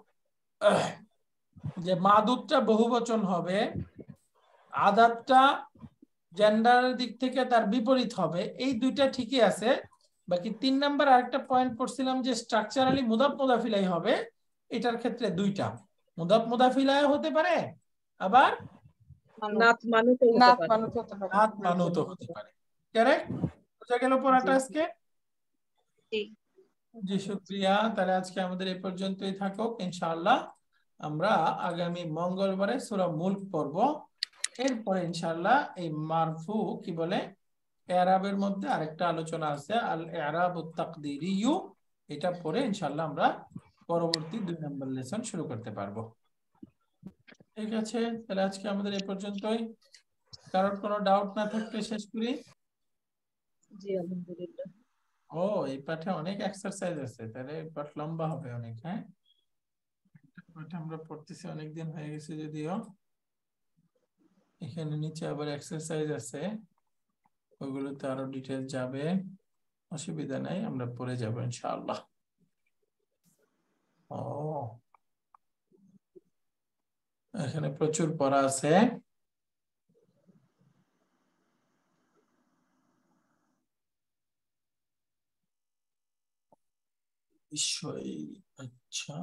[SPEAKER 1] যে মাদুদটা বহুবচন হবে, আদাতটা জেন্ডারের দিক থেকে তার বিপরীত হবে, এই দুইটা ঠিকই আছে। বাকি 3 নাম্বার আরেকটা পয়েন্ট পড়ছিলাম যে স্ট্রাকচারালি মুদাফ মুদাফ ইলাইহি হবে। এটার ক্ষেত্রে দুইটা মুদাফ মুদাফ ইলাইহি হতে পারে, আবার
[SPEAKER 3] নাত মানুত হতে
[SPEAKER 2] নাত
[SPEAKER 3] পারে।
[SPEAKER 2] মানুত হতে পারে।
[SPEAKER 1] নাত মানুত হতে পারে। কারেক্ট? বুঝা গেল পড়াটা আজকে?
[SPEAKER 6] জি।
[SPEAKER 1] জি, শুকরিয়া। তাহলে আজকে আমাদের এই পর্যন্তই থাকুক। ইনশাআল্লাহ আমরা আগামী মঙ্গলবারে সূরা মুলক পড়ব। এরপরে ইনশাআল্লাহ এই মারফু কি বলে ইআরাবের মধ্যে আরেকটা আলোচনা আছে, আল ইআরাবুত তাকদিরিয়ু। এটা পড়ে ইনশাআল্লাহ আমরা পরবর্তী 2 নম্বর লেসন শুরু করতে পারবো। ঠিক আছে, তাহলে আজকে আমাদের এই পর্যন্তই। কারোর কোনো ডাউট না থাকলে শেষ করি।
[SPEAKER 3] জি আলহামদুলিল্লাহ।
[SPEAKER 1] ও, এই পাঠে অনেক এক্সারসাইজ আছে, তাহলে এই পাঠ লম্বা হবে অনেক। হ্যাঁ, পাঠ আমরা পড়তেছি অনেকদিন হয়ে গেছে যদিও। এখানে নিচে আবার এক্সারসাইজ আছে, ওগুলোতে আরো ডিটেইল যাবে, অসুবিধা নাই, আমরা পড়ে যাব ইনশাআল্লাহ। ও, এখানে প্রচুর পড়া আছে। বিষয়, আচ্ছা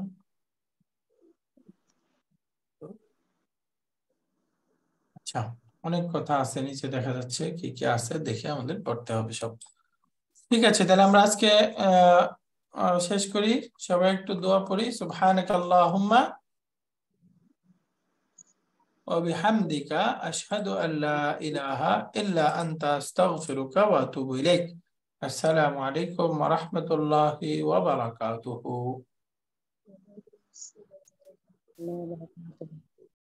[SPEAKER 1] আচ্ছা, অনেক কথা আছে নিচে, দেখা যাচ্ছে কি কি আছে, দেখে আমাদের পড়তে হবে সব। ঠিক আছে, তাহলে আমরা আজকে শেষ করি। সবাই একটু দোয়া পড়ি। সুবহানাকাল্লাহুম্মা ওয়া বিহামদিকা আশহাদু আল্লা ইলাহা ইল্লা আনতা আস্তাগফিরুকা ওয়া আতুবু ইলাইক। আসসালামু আলাইকুম ওয়া রাহমাতুল্লাহি ওয়া বারাকাতুহু।